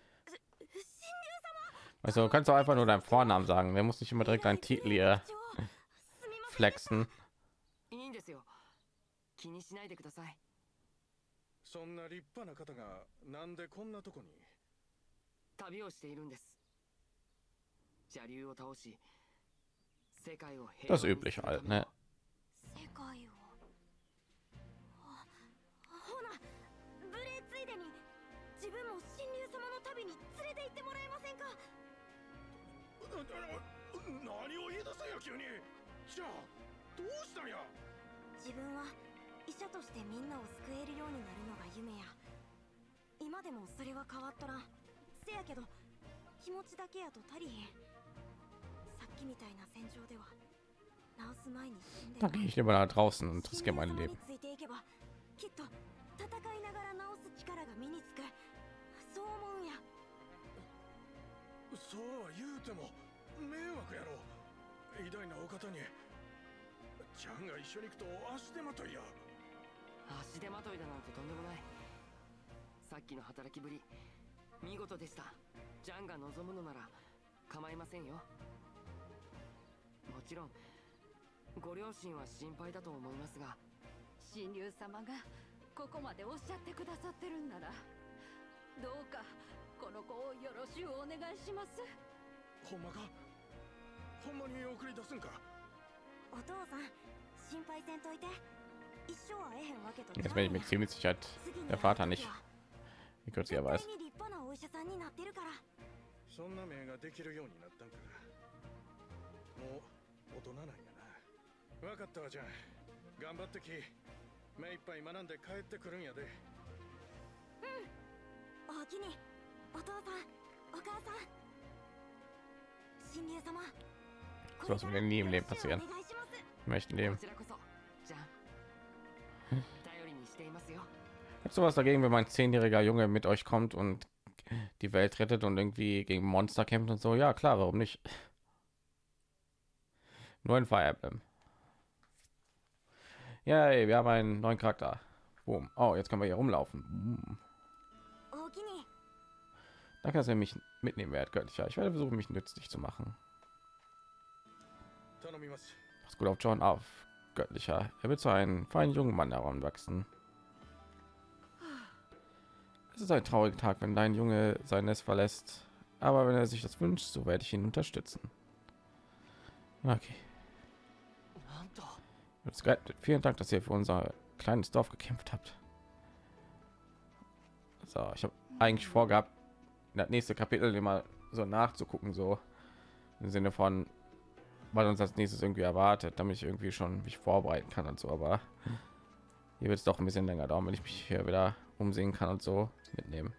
Also kannst du einfach nur deinen Vornamen sagen. Der muss nicht immer direkt einen Titel hier flexen. いいんですよ。気にしないでください。 そんな立派な方がなんでこんなとこに？ 旅をしているんです。邪竜を倒し、世界を平和にするため。 Das übliche halt, ne? 世界を。ほな、無礼ついでに自分も神竜様の旅に連れて行ってもらえませんか？ 何を言い出せや急に。じゃあどうしたんや。 自分は医者としてみんなを救えるようになるのが夢や。今でもそれは変わっとらん。せやけど気持ちだけやと足りへん。さっきみたいな戦場では治す前に死んで。 Da gehe ich lieber nach draußen und riskiere mein Leben. ついていけばきっと戦いながら治す力が身につく。そう思うんや。 そうは言うても迷惑やろ。偉大なお方にちゃんが一緒に行くと足手まといや。 足手まといだなんてとんでもない。さっきの働きぶり見事でした。ジャンが望むのなら構いませんよ。もちろんご両親は心配だと思いますが、 神竜様がここまでおっしゃってくださってるんなら、どうかこの子をよろしゅうお願いします。 ほんまか？ほんまに送り出すんか？ お父さん、心配せんといて。一生会えへんわけと。 Jetzt bin ich mir ziemlich sicher, der Vater nicht, wie kurz er weiß. お医者さんになってるから。 そんな目ができるようになったんか。もう大人なんやな。分かったわ。じゃあ頑張ってき。目いっぱい学んで帰ってくるんやで。 うん。おおきにお父さんお母さん、神竜様。 So was mir nie im Leben passieren. Ich möchte leben. Habt ihr was dagegen, wenn mein zehnjähriger Junge mit euch kommt und die Welt rettet und irgendwie gegen Monster kämpft und so? Ja, klar, warum nicht? Nur ein Fire Emblem. Ja, ey, wir haben einen neuen Charakter. Boom. Oh, jetzt können wir hier rumlaufen. Boom. Danke, dass ihr mich mitnehmen werdet, Göttlicher. Ich werde versuchen, mich nützlich zu machen. Pass gut auf John auf, Göttlicher. Er wird zu einem feinen jungen Mann heranwachsen. Es ist ein trauriger Tag, wenn dein Junge sein Nest verlässt. Aber wenn er sich das wünscht, so werde ich ihn unterstützen. Okay. Vielen Dank, dass ihr für unser kleines Dorf gekämpft habt. So, ich habe eigentlich vorgehabt, das nächste Kapitel immer so nachzugucken, so im Sinne von, was uns als nächstes irgendwie erwartet, damit ich irgendwie schon mich vorbereiten kann und so. Aber hier wird es doch ein bisschen länger dauern, wenn ich mich hier wieder umsehen kann und so mitnehmen.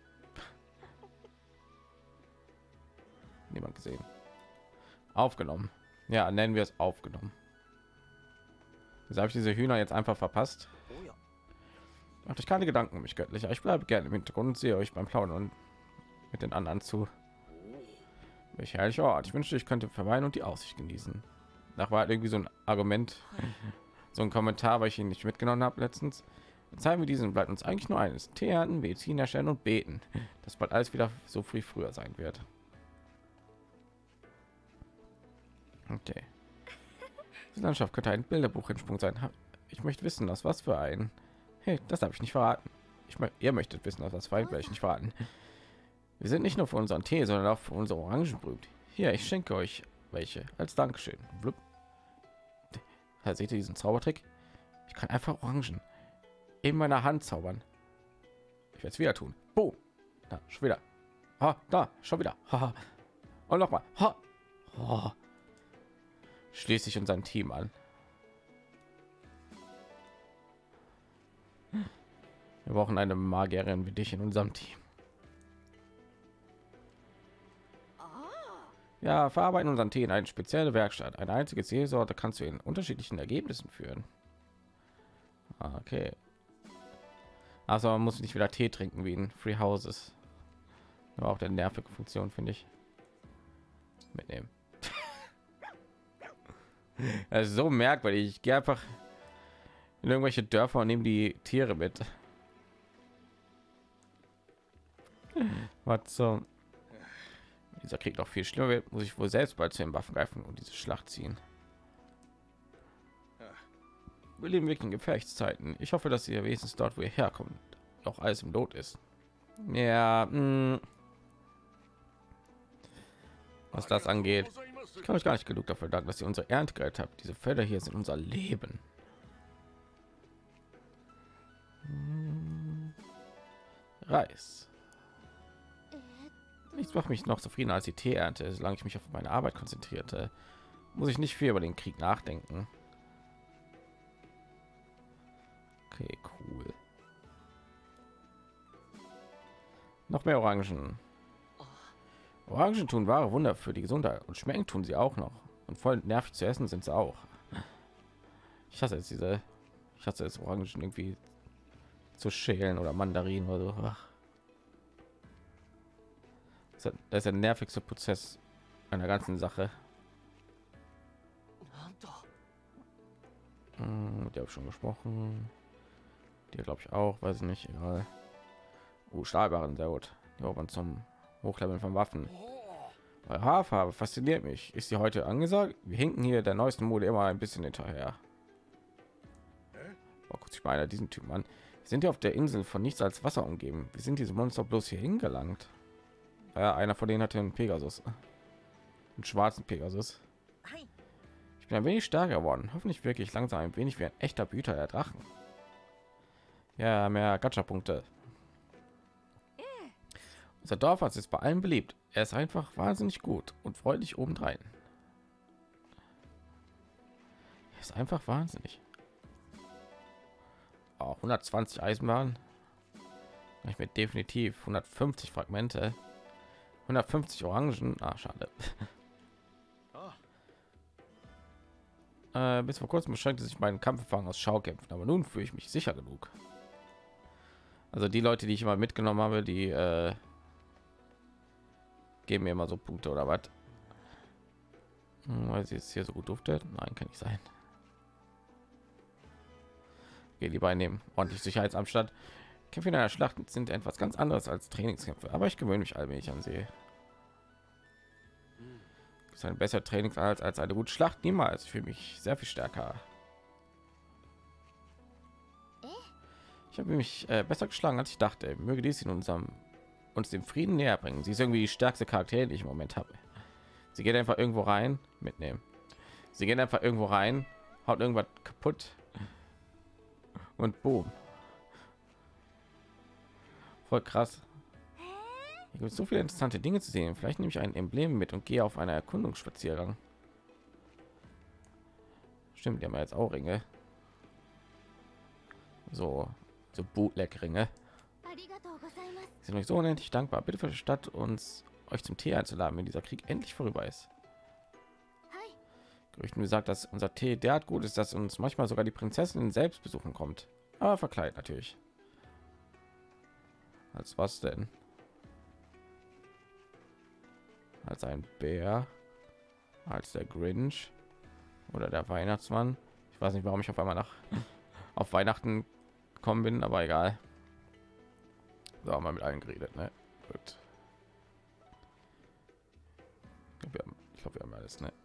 Niemand gesehen. Aufgenommen. Ja, nennen wir es aufgenommen. Jetzt habe ich diese Hühner jetzt einfach verpasst. Macht euch keine Gedanken um mich, Göttlicher. Ich bleibe gerne im Hintergrund und sehe euch beim Plaudern und mit den anderen zu. Welch herrlicher Ort. Ich wünschte, ich könnte verweilen und die Aussicht genießen. Nach war halt irgendwie so ein Argument, so ein Kommentar, weil ich ihn nicht mitgenommen habe letztens. Zeigen wir diesen, bleibt uns eigentlich nur eines: Tee ernten, Medizin erstellen und beten, dass bald alles wieder so früh früher sein wird. Okay. Die Landschaft könnte ein Bilderbuch entsprungen sein. Ich möchte wissen, aus was für ein. Hey, das habe ich nicht verraten. Ich mö ihr möchtet wissen, aus was für ein, werde ich nicht verraten. Wir sind nicht nur für unseren Tee, sondern auch für unsere Orangenbrüt. Hier, ich schenke euch welche als Dankeschön. Blub. Da seht ihr diesen Zaubertrick? Ich kann einfach Orangen in meiner Hand zaubern. Ich werde es wieder tun. Boom. Da, schon wieder. Ha, da, schon wieder. Ha. Und noch mal. Ha. Oh. Schließe ich unserem Team an. Wir brauchen eine Magierin wie dich in unserem Team. Ja, verarbeiten unseren Tee in eine spezielle Werkstatt. Eine einzige Seelsorte kannst du in unterschiedlichen Ergebnissen führen. Okay. Also man muss nicht wieder Tee trinken wie in Free Houses. Aber auch der nervige Funktion, finde ich. Mitnehmen. Das ist so merkwürdig. Ich gehe einfach in irgendwelche Dörfer und nehme die Tiere mit. Was so? Dieser Krieg noch viel schlimmer wird, muss ich wohl selbst bald zu den Waffen greifen und diese Schlacht ziehen. Wir leben wirklich in Gefechtszeiten. Ich hoffe, dass ihr wenigstens dort, wo ihr herkommt, auch alles im Lot ist. Ja, mh. Was das angeht, ich kann euch gar nicht genug dafür danken, dass ihr unsere Ernte gerettet habt. Diese Felder hier sind unser Leben. Reis. Nichts macht mich noch zufriedener als die Teeernte. Solange ich mich auf meine Arbeit konzentrierte, muss ich nicht viel über den Krieg nachdenken. Okay, cool. Noch mehr Orangen. Orangen tun wahre Wunder für die Gesundheit und schmecken tun sie auch noch. Und voll nervig zu essen sind sie auch. Ich hasse jetzt diese, ich hasse es Orangen irgendwie zu schälen oder Mandarinen oder so. Ach. Das ist der nervigste Prozess einer ganzen Sache. Hm, mit der habe ich schon gesprochen. Die glaube ich auch, weiß ich nicht, egal. Oh, Stahlbarren, sehr gut. Die Obern zum Hochleveln von Waffen. Eure Haarfarbe fasziniert mich. Ist sie heute angesagt? Wir hinken hier der neuesten Mode immer ein bisschen hinterher. Oh, guck sich mal einer diesen Typen an. Wir sind ja auf der Insel von nichts als Wasser umgeben. Wir sind diese Monster bloß hier hingelangt. Ja, einer von denen hatte einen Pegasus, einen schwarzen Pegasus. Ich bin ein wenig stärker geworden, hoffentlich wirklich langsam ein wenig wie ein echter Büter der Drachen. Ja, mehr Gacha-Punkte. Unser Dorfarzt ist bei allen beliebt. Er ist einfach wahnsinnig gut und freundlich obendrein. Er ist einfach wahnsinnig. Oh, hundertzwanzig Eisenbahn. Ich mir definitiv hundertfünfzig Fragmente. hundertfünfzig Orangen. Ah, schade. Äh, bis vor kurzem beschränkte sich mein Kampferfahrung aus Schaukämpfen, aber nun fühle ich mich sicher genug. Also die Leute, die ich immer mitgenommen habe, die äh, geben mir immer so Punkte oder was. Hm, weil sie es hier so gut duftet. Nein, kann nicht sein. Okay, lieber einnehmen. Ordentlich Sicherheitsanstand. Kämpfe in einer Schlacht sind etwas ganz anderes als Trainingskämpfe, aber ich gewöhne mich allmählich an sie. Ist ein besser Trainingsanhalt als eine gute Schlacht niemals. Ich fühle mich sehr viel stärker. Ich habe mich äh, besser geschlagen, als ich dachte. Möge dies in unserem uns dem Frieden näher bringen. Sie ist irgendwie die stärkste Charaktere, die ich im Moment habe. Sie geht einfach irgendwo rein, mitnehmen. Sie gehen einfach irgendwo rein, haut irgendwas kaputt und boom. Voll krass. Hier gibt es so viele interessante Dinge zu sehen. Vielleicht nehme ich ein Emblem mit und gehe auf einen Erkundungsspaziergang. Stimmt, die haben ja jetzt auch Ringe. So, so Bootleg-Ringe. Sind euch so unendlich dankbar. Bitte verstattet uns, euch zum Tee einzuladen, wenn dieser Krieg endlich vorüber ist. Gerüchten gesagt, dass unser Tee derart gut ist, dass uns manchmal sogar die Prinzessin selbst besuchen kommt. Aber verkleidet natürlich. Als was denn? Als ein Bär, als der Grinch oder der Weihnachtsmann. Ich weiß nicht, warum ich auf einmal nach auf Weihnachten gekommen bin, aber egal. So haben wir mit allen geredet, ne? Gut. Ich glaube, wir haben, ich glaube, wir haben alles, ne?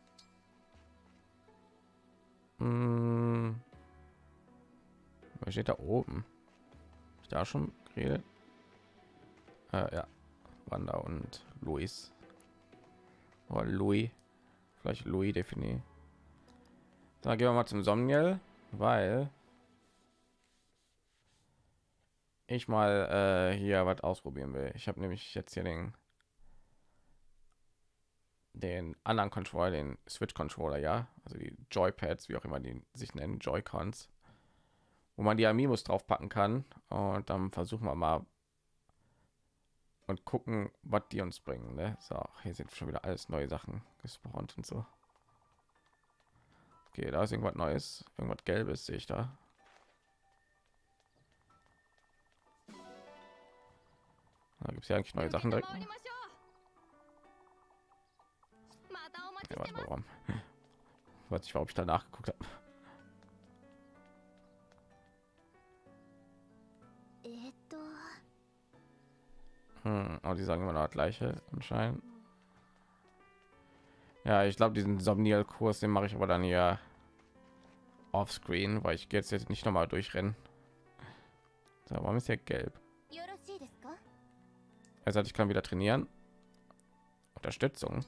Hm. Was steht da oben? Hab ich da schon geredet? Äh, ja, Wanda und Luis. Oder Louis. Vielleicht Louis definiert. Da gehen wir mal zum Somniel, weil ich mal äh, hier was ausprobieren will. Ich habe nämlich jetzt hier den den anderen Controller, den Switch Controller, ja, also die Joypads, wie auch immer die sich nennen, Joy-Cons, wo man die Amiibos drauf packen kann, und dann versuchen wir mal und gucken, was die uns bringen, ne? So, hier sind schon wieder alles neue Sachen gespawnt und so. Okay, da ist irgendwas Neues, irgendwas Gelbes sehe ich da. Da gibt es ja eigentlich neue Sachen direkt. Ja, warte mal, warum? Ich weiß nicht, warum ich da nachgeguckt habe. Hm, aber die sagen immer noch das gleiche anscheinend. Ja, ich glaube, diesen Somniel-Kurs, den mache ich aber dann ja offscreen, weil ich jetzt jetzt nicht noch mal durchrennen. So, warum ist hier gelb? Also ich kann wieder trainieren. Unterstützung.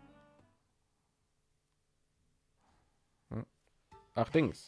Hm. Ach, Dings.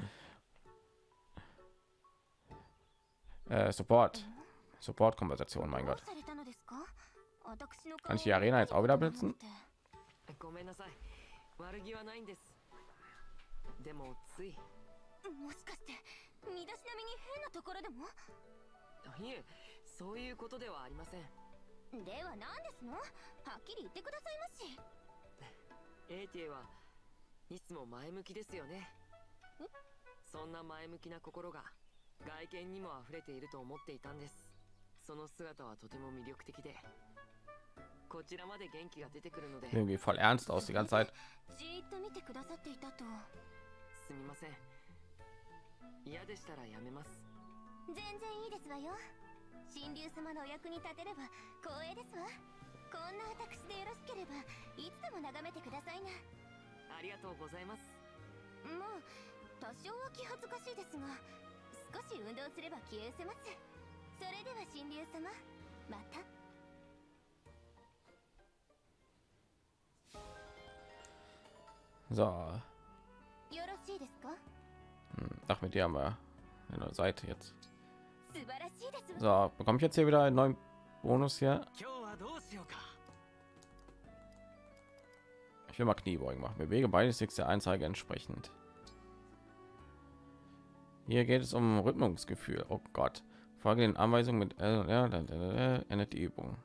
äh, Support. Support-Konversation, mein Gott. Kann ich die Arena jetzt auch wieder benutzen? ごめんなさい。悪気はないんです。でもつい。 もしかして身だしなみに変なところでも？ いえ、そういうことではありません。 では何ですの？はっきり言ってくださいまし。 エイティはいつも前向きですよね。そんな前向きな心が外見にも溢れていると思っていたんです。その姿はとても魅力的で。 こちらまで元気が出てくるので irgendwie voll ernst aus die ganze Zeit. じっと見てくださっていたと。 すみません。嫌でしたらやめます。 全然いいですわよ。神竜様のお役に立てれば光栄ですわ。こんな私でよろしければいつでも眺めてくださいな。 ありがとうございます。 まあ多少は気恥ずかしいですが、少し運動すれば消え失せます。それでは神竜様、また。 So. Hm, ach, mit dir haben wir eine neue Seite jetzt. So, bekomme ich jetzt hier wieder einen neuen Bonus hier. 今日はどうしようか。 Ich will mal Kniebeugen machen. Bewege beide Sticks der Anzeige entsprechend. Hier geht es um Rhythmusgefühl. Oh Gott. Folge den Anweisungen mit L und R, dann endet die Übung.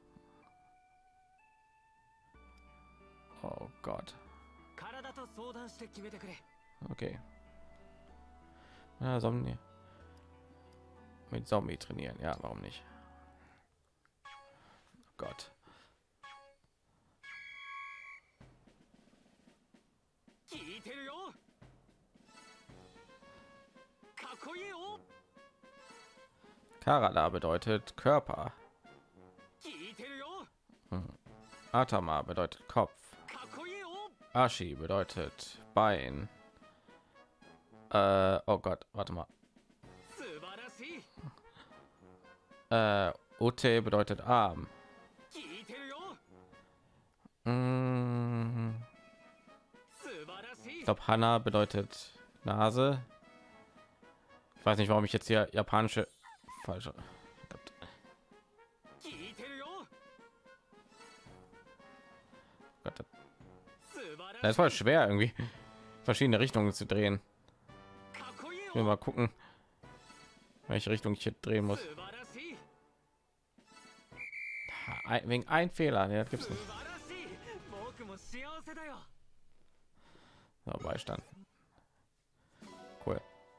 Oh Gott. 体と相談して決めてくれ。 Okay. Ja, Zombie. Mit Zombie trainieren. Ja, warum nicht? Oh Gott. 聞いてるよ。かっこいいよ。 Karada bedeutet Körper. 聞いてるよ。 Hm. Atama bedeutet Kopf. かっこいいよ。 Ashi bedeutet Bein. Äh, oh Gott, warte mal. 素晴らしい。 Äh, Ute bedeutet Arm. 聞いてるよ。 Mm, 素晴らしい ich。glaube, Hana bedeutet Nase. Ich weiß nicht, warum ich jetzt hier japanische falsche. 聞いてるよ。 Gott, das 素晴らしい。 das ist voll schwer irgendwie verschiedene Richtungen zu drehen. かっこいい Ich will よ。 mal gucken, welche Richtung ich hier drehen muss. 素晴らしい。 Ein, wegen ein Fehler, ne, das 素 gibt's 晴 nicht. らしい。僕も幸せだよ。 So, Beistand. Cool.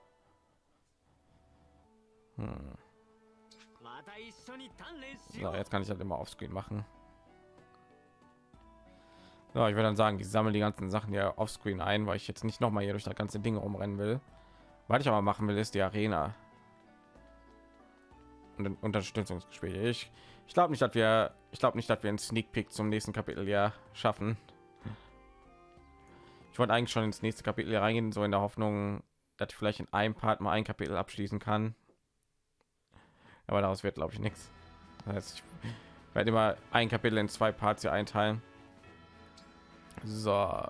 Hm. また一緒に鍛錬し So, よう。 jetzt kann ich das immer auf Screen machen. So, ich würde dann sagen, ich sammle die ganzen Sachen ja auf Screen ein, weil ich jetzt nicht noch mal hier durch das ganze Ding rumrennen will. Was ich aber machen will, ist die Arena und ein Unterstützungsgespräche. Ich, ich glaube nicht, dass wir, ich glaube nicht, dass wir einen Sneak Peek zum nächsten Kapitel ja schaffen. Ich wollte eigentlich schon ins nächste Kapitel hier reingehen, so in der Hoffnung, dass ich vielleicht in einem Part mal ein Kapitel abschließen kann. Aber daraus wird, glaube ich, nichts. Das heißt, ich werde immer ein Kapitel in zwei Parts hier einteilen. So.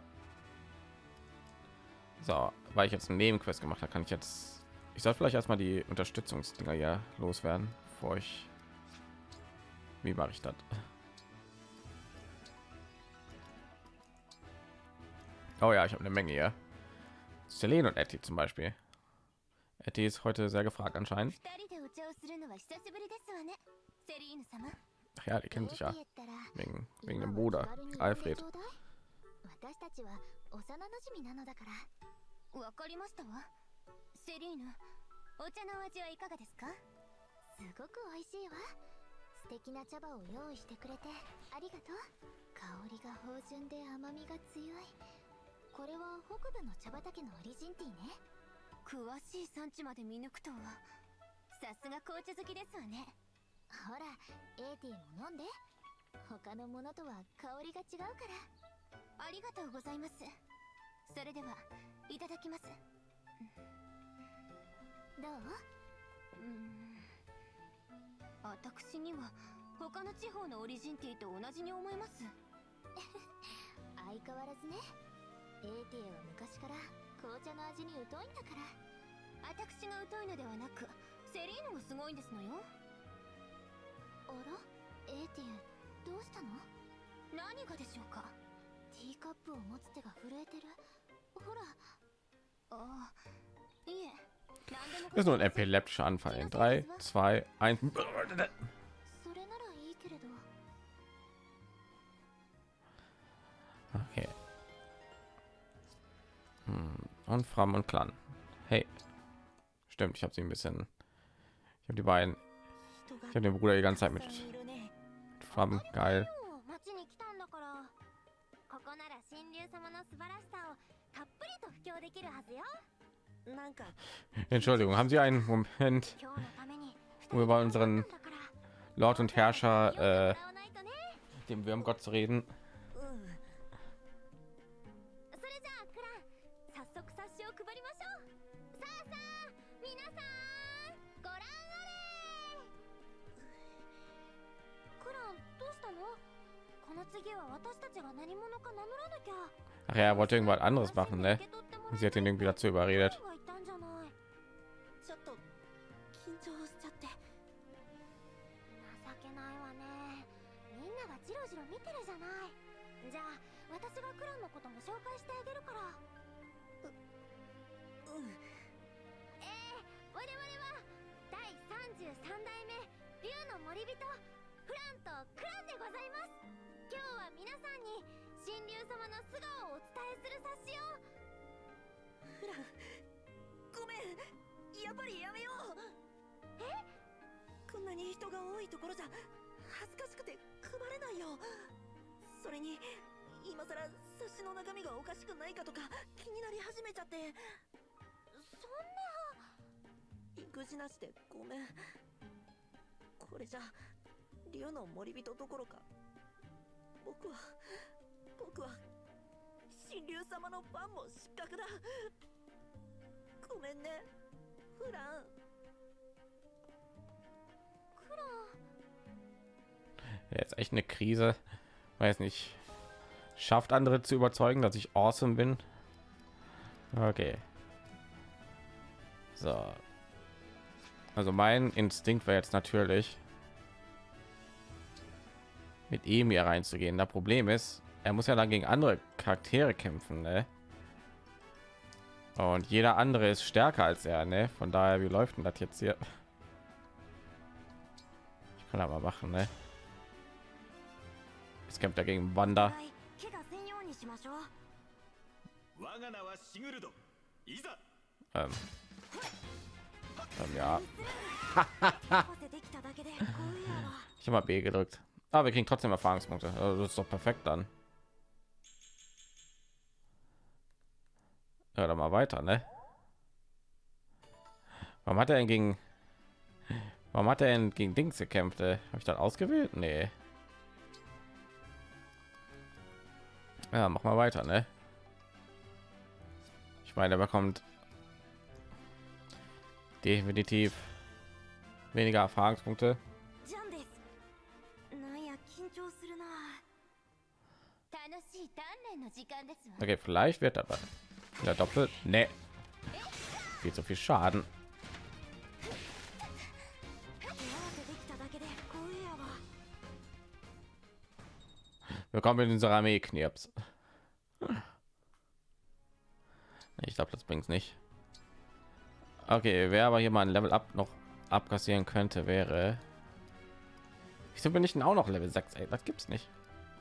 So, weil ich jetzt einen Nebenquest gemacht habe, kann ich jetzt, ich soll vielleicht erstmal die Unterstützungsdinger ja loswerden, bevor ich, wie mache ich das? Oh ja, ich habe eine Menge hier. Selene und Etty zum Beispiel. Etty ist heute sehr gefragt anscheinend. 二人でお茶をするのは久しぶりですわね。セリーヌ様。 Ach ja, die kennen sich ja エティエったら wegen wegen dem Bruder 今は気軽に Alfred. ちょうだい。私たちは幼馴染なのだから。わかりましたわ。セリーヌ、お茶のお味はいかがですか？すごく美味しいわ。素敵な茶葉を用意してくれてありがとう。香りが芳醇で甘みが強い。これは北部の茶畑のオリジンティーね。詳しい産地まで見抜くとは。さすが紅茶好きですわね。ほら、エーティーも飲んで。他のものとは香りが違うから。ありがとうございます。それではいただきます。どう？うーん。私には他の地方のオリジンティーと同じに思います。相変わらずね。エーティエは昔から紅茶の味に疎いんだから。私が疎いのではなく、セリーヌがすごいんですのよ。あら、エーティエ、どうしたの？何がでしょうか？ティーカップを持つ手が震えてる。ほら。ああ、いえ。 Das ist nur ein epileptischer Anfall. In drei, zwei, eins. Okay. Hm. Und Fram und Clan. Hey. Stimmt, ich habe sie ein bisschen. Ich habe die beiden. Ich habe den Bruder die ganze Zeit mit Fram. Geil. Entschuldigung, haben Sie einen Moment, um über unseren Lord und Herrscher, äh, dem Würmgott zu reden? Ach ja, er wollte irgendwas anderes machen, ne? Sie hat ihn irgendwie dazu überredet. しろ見てるじゃない。じゃあ私がクランのことも紹介してあげるから。ううんえー、我々はだいさんじゅうさん代目竜の森人フランとクランでございます。今日は皆さんに神竜様の素顔をお伝えする冊子を。フラン、ごめん、やっぱりやめよう。え？こんなに人が多いところじゃ恥ずかしくて配れないよ。それに今さら冊子の中身がおかしくないかとか気になり始めちゃって。そんな育児なしでごめん。これじゃ竜の森人どころか僕は僕は神竜様のファンも失格だ。ごめんねフラン。クラン Jetzt echt eine Krise. Weiß nicht. Schafft andere zu überzeugen, dass ich awesome bin. Okay. So. Also mein Instinkt wäre jetzt natürlich, mit ihm hier reinzugehen. Das Problem ist, er muss ja dann gegen andere Charaktere kämpfen, ne? Und jeder andere ist stärker als er, ne? Von daher, wie läuft denn das jetzt hier? Ich kann aber machen, ne? Es kämpft dagegen Wanda. Ähm. Ähm, ja. Ich habe mal B gedrückt. Aber wir kriegen trotzdem Erfahrungspunkte. Also das ist doch perfekt dann. Ja, dann mal weiter, ne? Warum hat er denn gegen Warum hat er denn gegen Dings gekämpft? Habe ich dann ausgewählt? Nee. Ja, mach mal weiter, ne? Ich meine, er bekommt definitiv weniger Erfahrungspunkte. Okay, vielleicht wird aber ja doppelt. Nee. Viel zu viel Schaden. Willkommen in unserer Armee, Knirps. Ich glaube, das bringt es nicht. Okay, wer aber hier mal ein Level up noch abkassieren könnte, wäre. Wieso bin ich denn auch noch Level sechs? Ey, das gibt's nicht.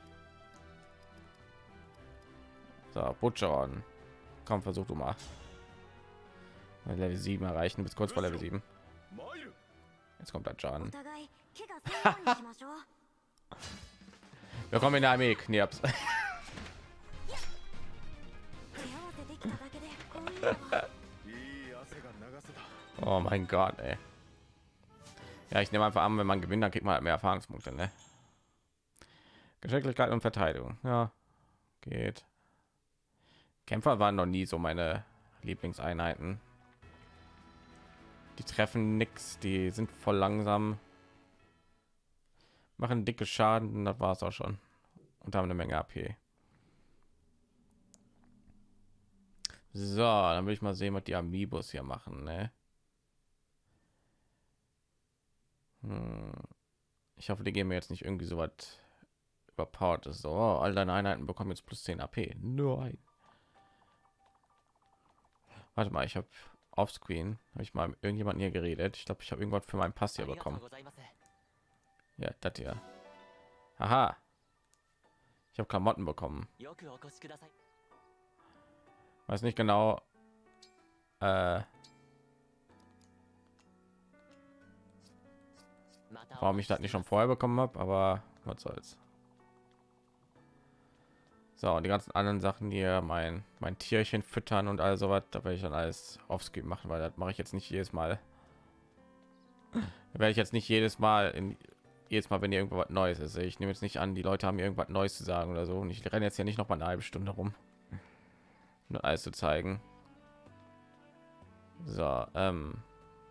So, Butcheron. Komm, versuch du mal. Level sieben erreichen bis kurz vor Level sieben. Jetzt kommt der John. Wir kommen in der Armee, Knirps. Oh mein Gott, ey. Ja, ich nehme einfach an, wenn man gewinnt, dann kriegt man halt mehr Erfahrungspunkte, ne? Geschicklichkeit und Verteidigung. Ja, geht. Kämpfer waren noch nie so meine Lieblingseinheiten. Die treffen nix, die sind voll langsam, machen dicke Schaden, das war es auch schon, und haben eine Menge A P. So, dann will ich mal sehen, was die Amiibos hier machen, ne? Hm. Ich hoffe, die gehen mir jetzt nicht irgendwie so was überpowered ist. So, oh, all deine Einheiten bekommen jetzt plus zehn A P. Nein. Warte mal, ich habe offscreen, habe ich mal mit irgendjemanden hier geredet. Ich glaube, ich habe irgendwas für meinen Pass hier bekommen. Ja, das hier. Aha. Ich habe Klamotten bekommen. Weiß nicht genau, äh, warum ich das nicht schon vorher bekommen habe, aber was soll's. So, und die ganzen anderen Sachen hier, mein mein Tierchen füttern und all sowas, da werde ich dann alles offscreen machen, weil das mache ich jetzt nicht jedes Mal. Werde ich jetzt nicht jedes Mal in jedes Mal, wenn hier irgendwas Neues ist. Ich nehme jetzt nicht an, die Leute haben mir irgendwas Neues zu sagen oder so, und ich renne jetzt ja nicht noch mal eine halbe Stunde rum, um alles zu zeigen. So, ähm,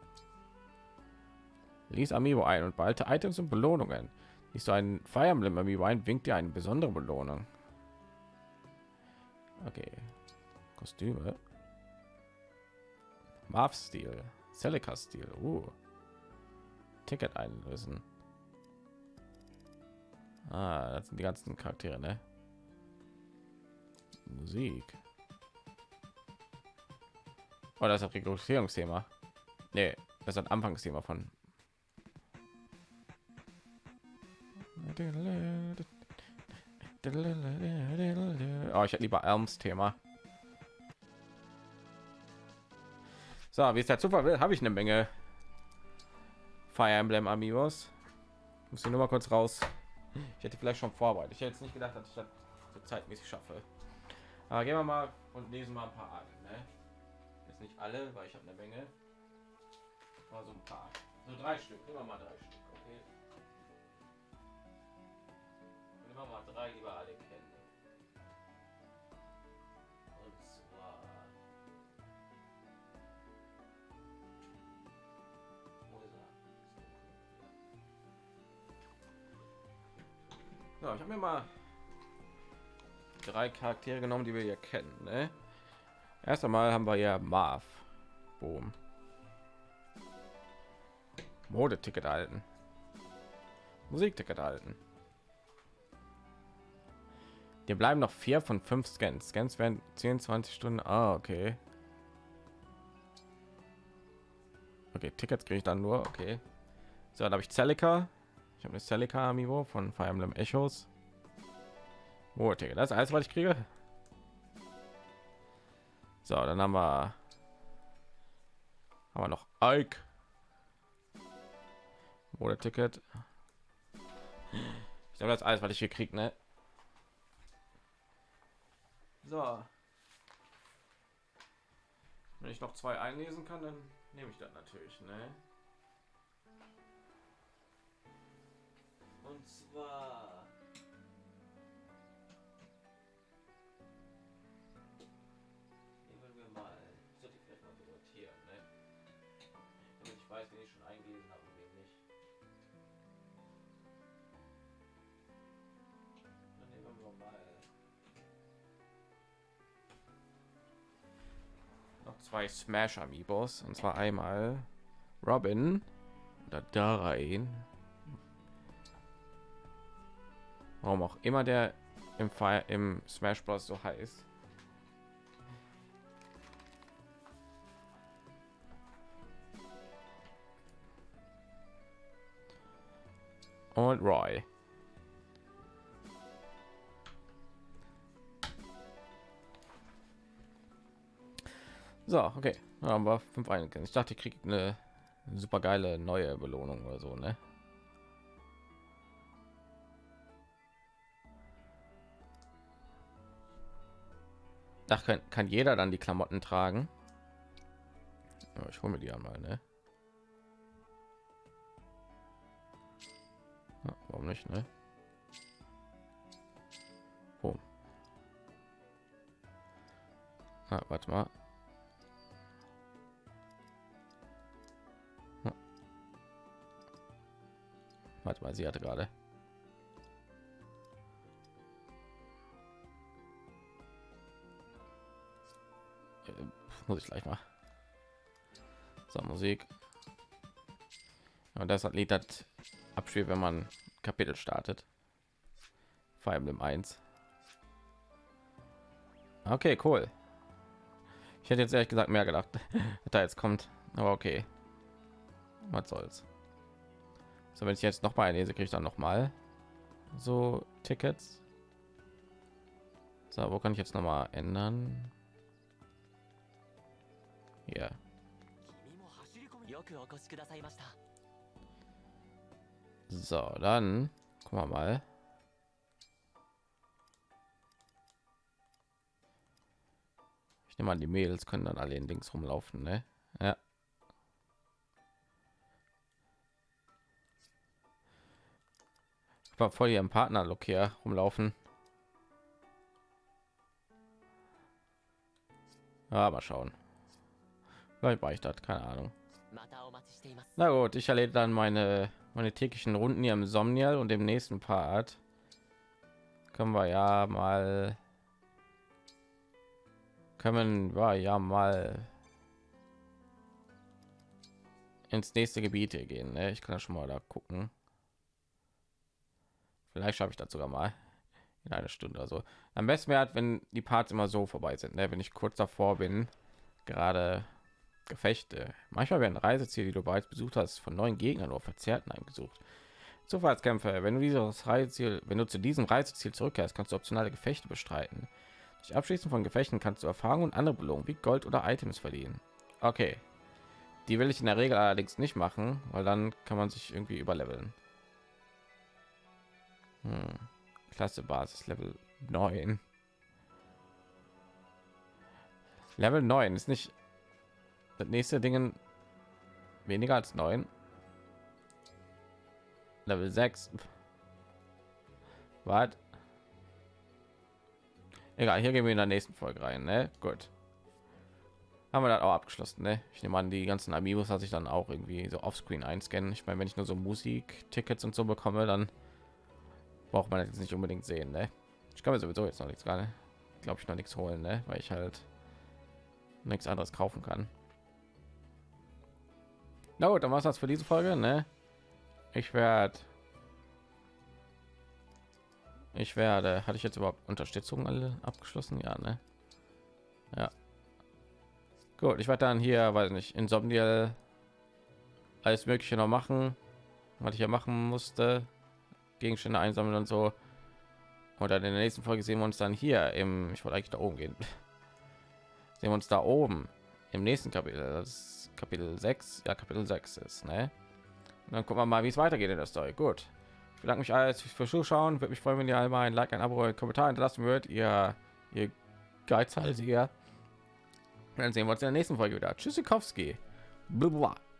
lies Amiibo ein und behalte Items und Belohnungen. Liest du ein Fire Emblem Amiibo ein, winkt dir eine besondere Belohnung. Okay, Kostüme, Marv Stil, Celica Stil, uh. Ticket einlösen. Ah, das sind die ganzen Charaktere, ne? Musik. Oh, das ist das Rekrutierungsthema. Nee, das ist das Anfangsthema von. Oh, ich hätte lieber Elms Thema. So, wie es der Zufall will, habe ich eine Menge Fire Emblem Amigos. Muss ich nur mal kurz raus. Ich hätte vielleicht schon vorbereitet. Ich hätte jetzt nicht gedacht, dass ich das so zeitmäßig schaffe. Aber gehen wir mal und lesen mal ein paar an. Ne? Jetzt nicht alle, weil ich habe eine Menge. Aber so ein paar. So drei Stück. Nehmen wir mal drei Stück. Okay. Nehmen wir mal drei, die wir alle kennen. Und zwar. Wo ist er? So, ich habe mir mal drei Charaktere genommen, die wir hier kennen. Ne? Erst einmal haben wir ja Marv. Boom. Modeticket halten. Musikticket halten. Dir bleiben noch vier von fünf Scans. Scans werden zehn, zwanzig Stunden. Ah, okay. Okay, Tickets kriege ich dann nur. Okay. So, dann habe ich Celica. Ich habe eine Celica Amiibo von Fire Emblem Echos. Oh, Ticket. Das ist alles, was ich kriege. So, dann haben wir haben wir noch Ike. Oder Ticket. Ich glaube, das ist alles, was ich hier kriege, ne? So. Wenn ich noch zwei einlesen kann, dann nehme ich das natürlich, ne? Und zwar nehmen wir mal, sollte ich vielleicht mal sortieren, ne? Damit ich weiß, wen ich schon eingelesen habe und wen nicht. Dann nehmen wir mal noch zwei Smash Amiibos, und zwar einmal Robin oder Darain. Warum auch immer der im Fire im Smash Bros so heißt. Und Roy. So, okay. Dann haben wir fünf eingegangen. Ich dachte, ich kriege eine super geile neue Belohnung oder so, ne? Da kann, kann jeder dann die Klamotten tragen. Ja, ich hole mir die einmal, ne? Ja, warum nicht, ne? Oh. Ah, warte mal. Hm. Warte mal, sie hatte gerade. Muss ich gleich mal. So, Musik. Und das hat Lied das abspielt, wenn man Kapitel startet. Fire Emblem eins. Okay, cool. Ich hätte jetzt ehrlich gesagt mehr gedacht, da jetzt kommt, aber okay. Was soll's. So, wenn ich jetzt noch mal lese, kriege ich dann noch mal so Tickets. So, wo kann ich jetzt noch mal ändern? Ja. So, dann gucken wir mal. Ich nehme an, die Mädels können dann alle in Dings rumlaufen, ne? Ja. Ich war voll hier im Partnerlook hier rumlaufen. Ja, mal schauen. Vielleicht war ich das, keine Ahnung. Na gut, ich erlebe dann meine meine täglichen Runden hier im Somnial und im nächsten Part können wir ja mal können wir ja mal ins nächste Gebiet hier gehen, ne? Ich kann ja schon mal da gucken. Vielleicht schaffe ich das sogar mal in einer Stunde oder so. Am besten wäre, halt, wenn die Parts immer so vorbei sind, ne? Wenn ich kurz davor bin, gerade Gefechte. Manchmal werden Reiseziele, die du bereits besucht hast, von neuen Gegnern oder Verzerrten heimgesucht. Zufallskämpfe. Wenn du dieses Reiseziel, wenn du zu diesem Reiseziel zurückkehrst, kannst du optionale Gefechte bestreiten. Durch Abschließen von Gefechten kannst du Erfahrungen und andere Belohnungen wie Gold oder Items verdienen. Okay. Die will ich in der Regel allerdings nicht machen, weil dann kann man sich irgendwie überleveln. Hm. Klasse Basis Level neun. Level neun ist nicht das nächste Ding weniger als neun. Level sechs. Was? Egal, hier gehen wir in der nächsten Folge rein, ne? Gut. Haben wir das auch abgeschlossen, ne? Ich nehme an, die ganzen Amiibos hat sich dann auch irgendwie so offscreen einscannen. Ich meine, wenn ich nur so Musik-Tickets und so bekomme, dann braucht man das jetzt nicht unbedingt sehen, ne? Ich kann mir sowieso jetzt noch nichts gerade, glaube ich, noch nichts holen, ne? Weil ich halt nichts anderes kaufen kann. Na gut, dann war's das für diese Folge, ne? Ich werde ich werde hatte ich jetzt überhaupt Unterstützung alle abgeschlossen? Ja, ne? Ja. Gut, ich werde dann hier, weiß nicht, Insomnial alles mögliche noch machen, was ich ja machen musste, Gegenstände einsammeln und so. Oder in der nächsten Folge sehen wir uns dann hier im, ich wollte eigentlich da oben gehen, sehen wir uns da oben im nächsten Kapitel, das ist Kapitel sechs, ja Kapitel sechs ist, ne? Und dann gucken wir mal, wie es weitergeht in der Story. Gut, ich bedanke mich alles fürs Zuschauen, würde mich freuen, wenn ihr einmal ein Like, ein Abo, ein Kommentar hinterlassen würdet, ihr ihr Geizhalsiger. Dann sehen wir uns in der nächsten Folge wieder. Tschüssikowski. Blablabla.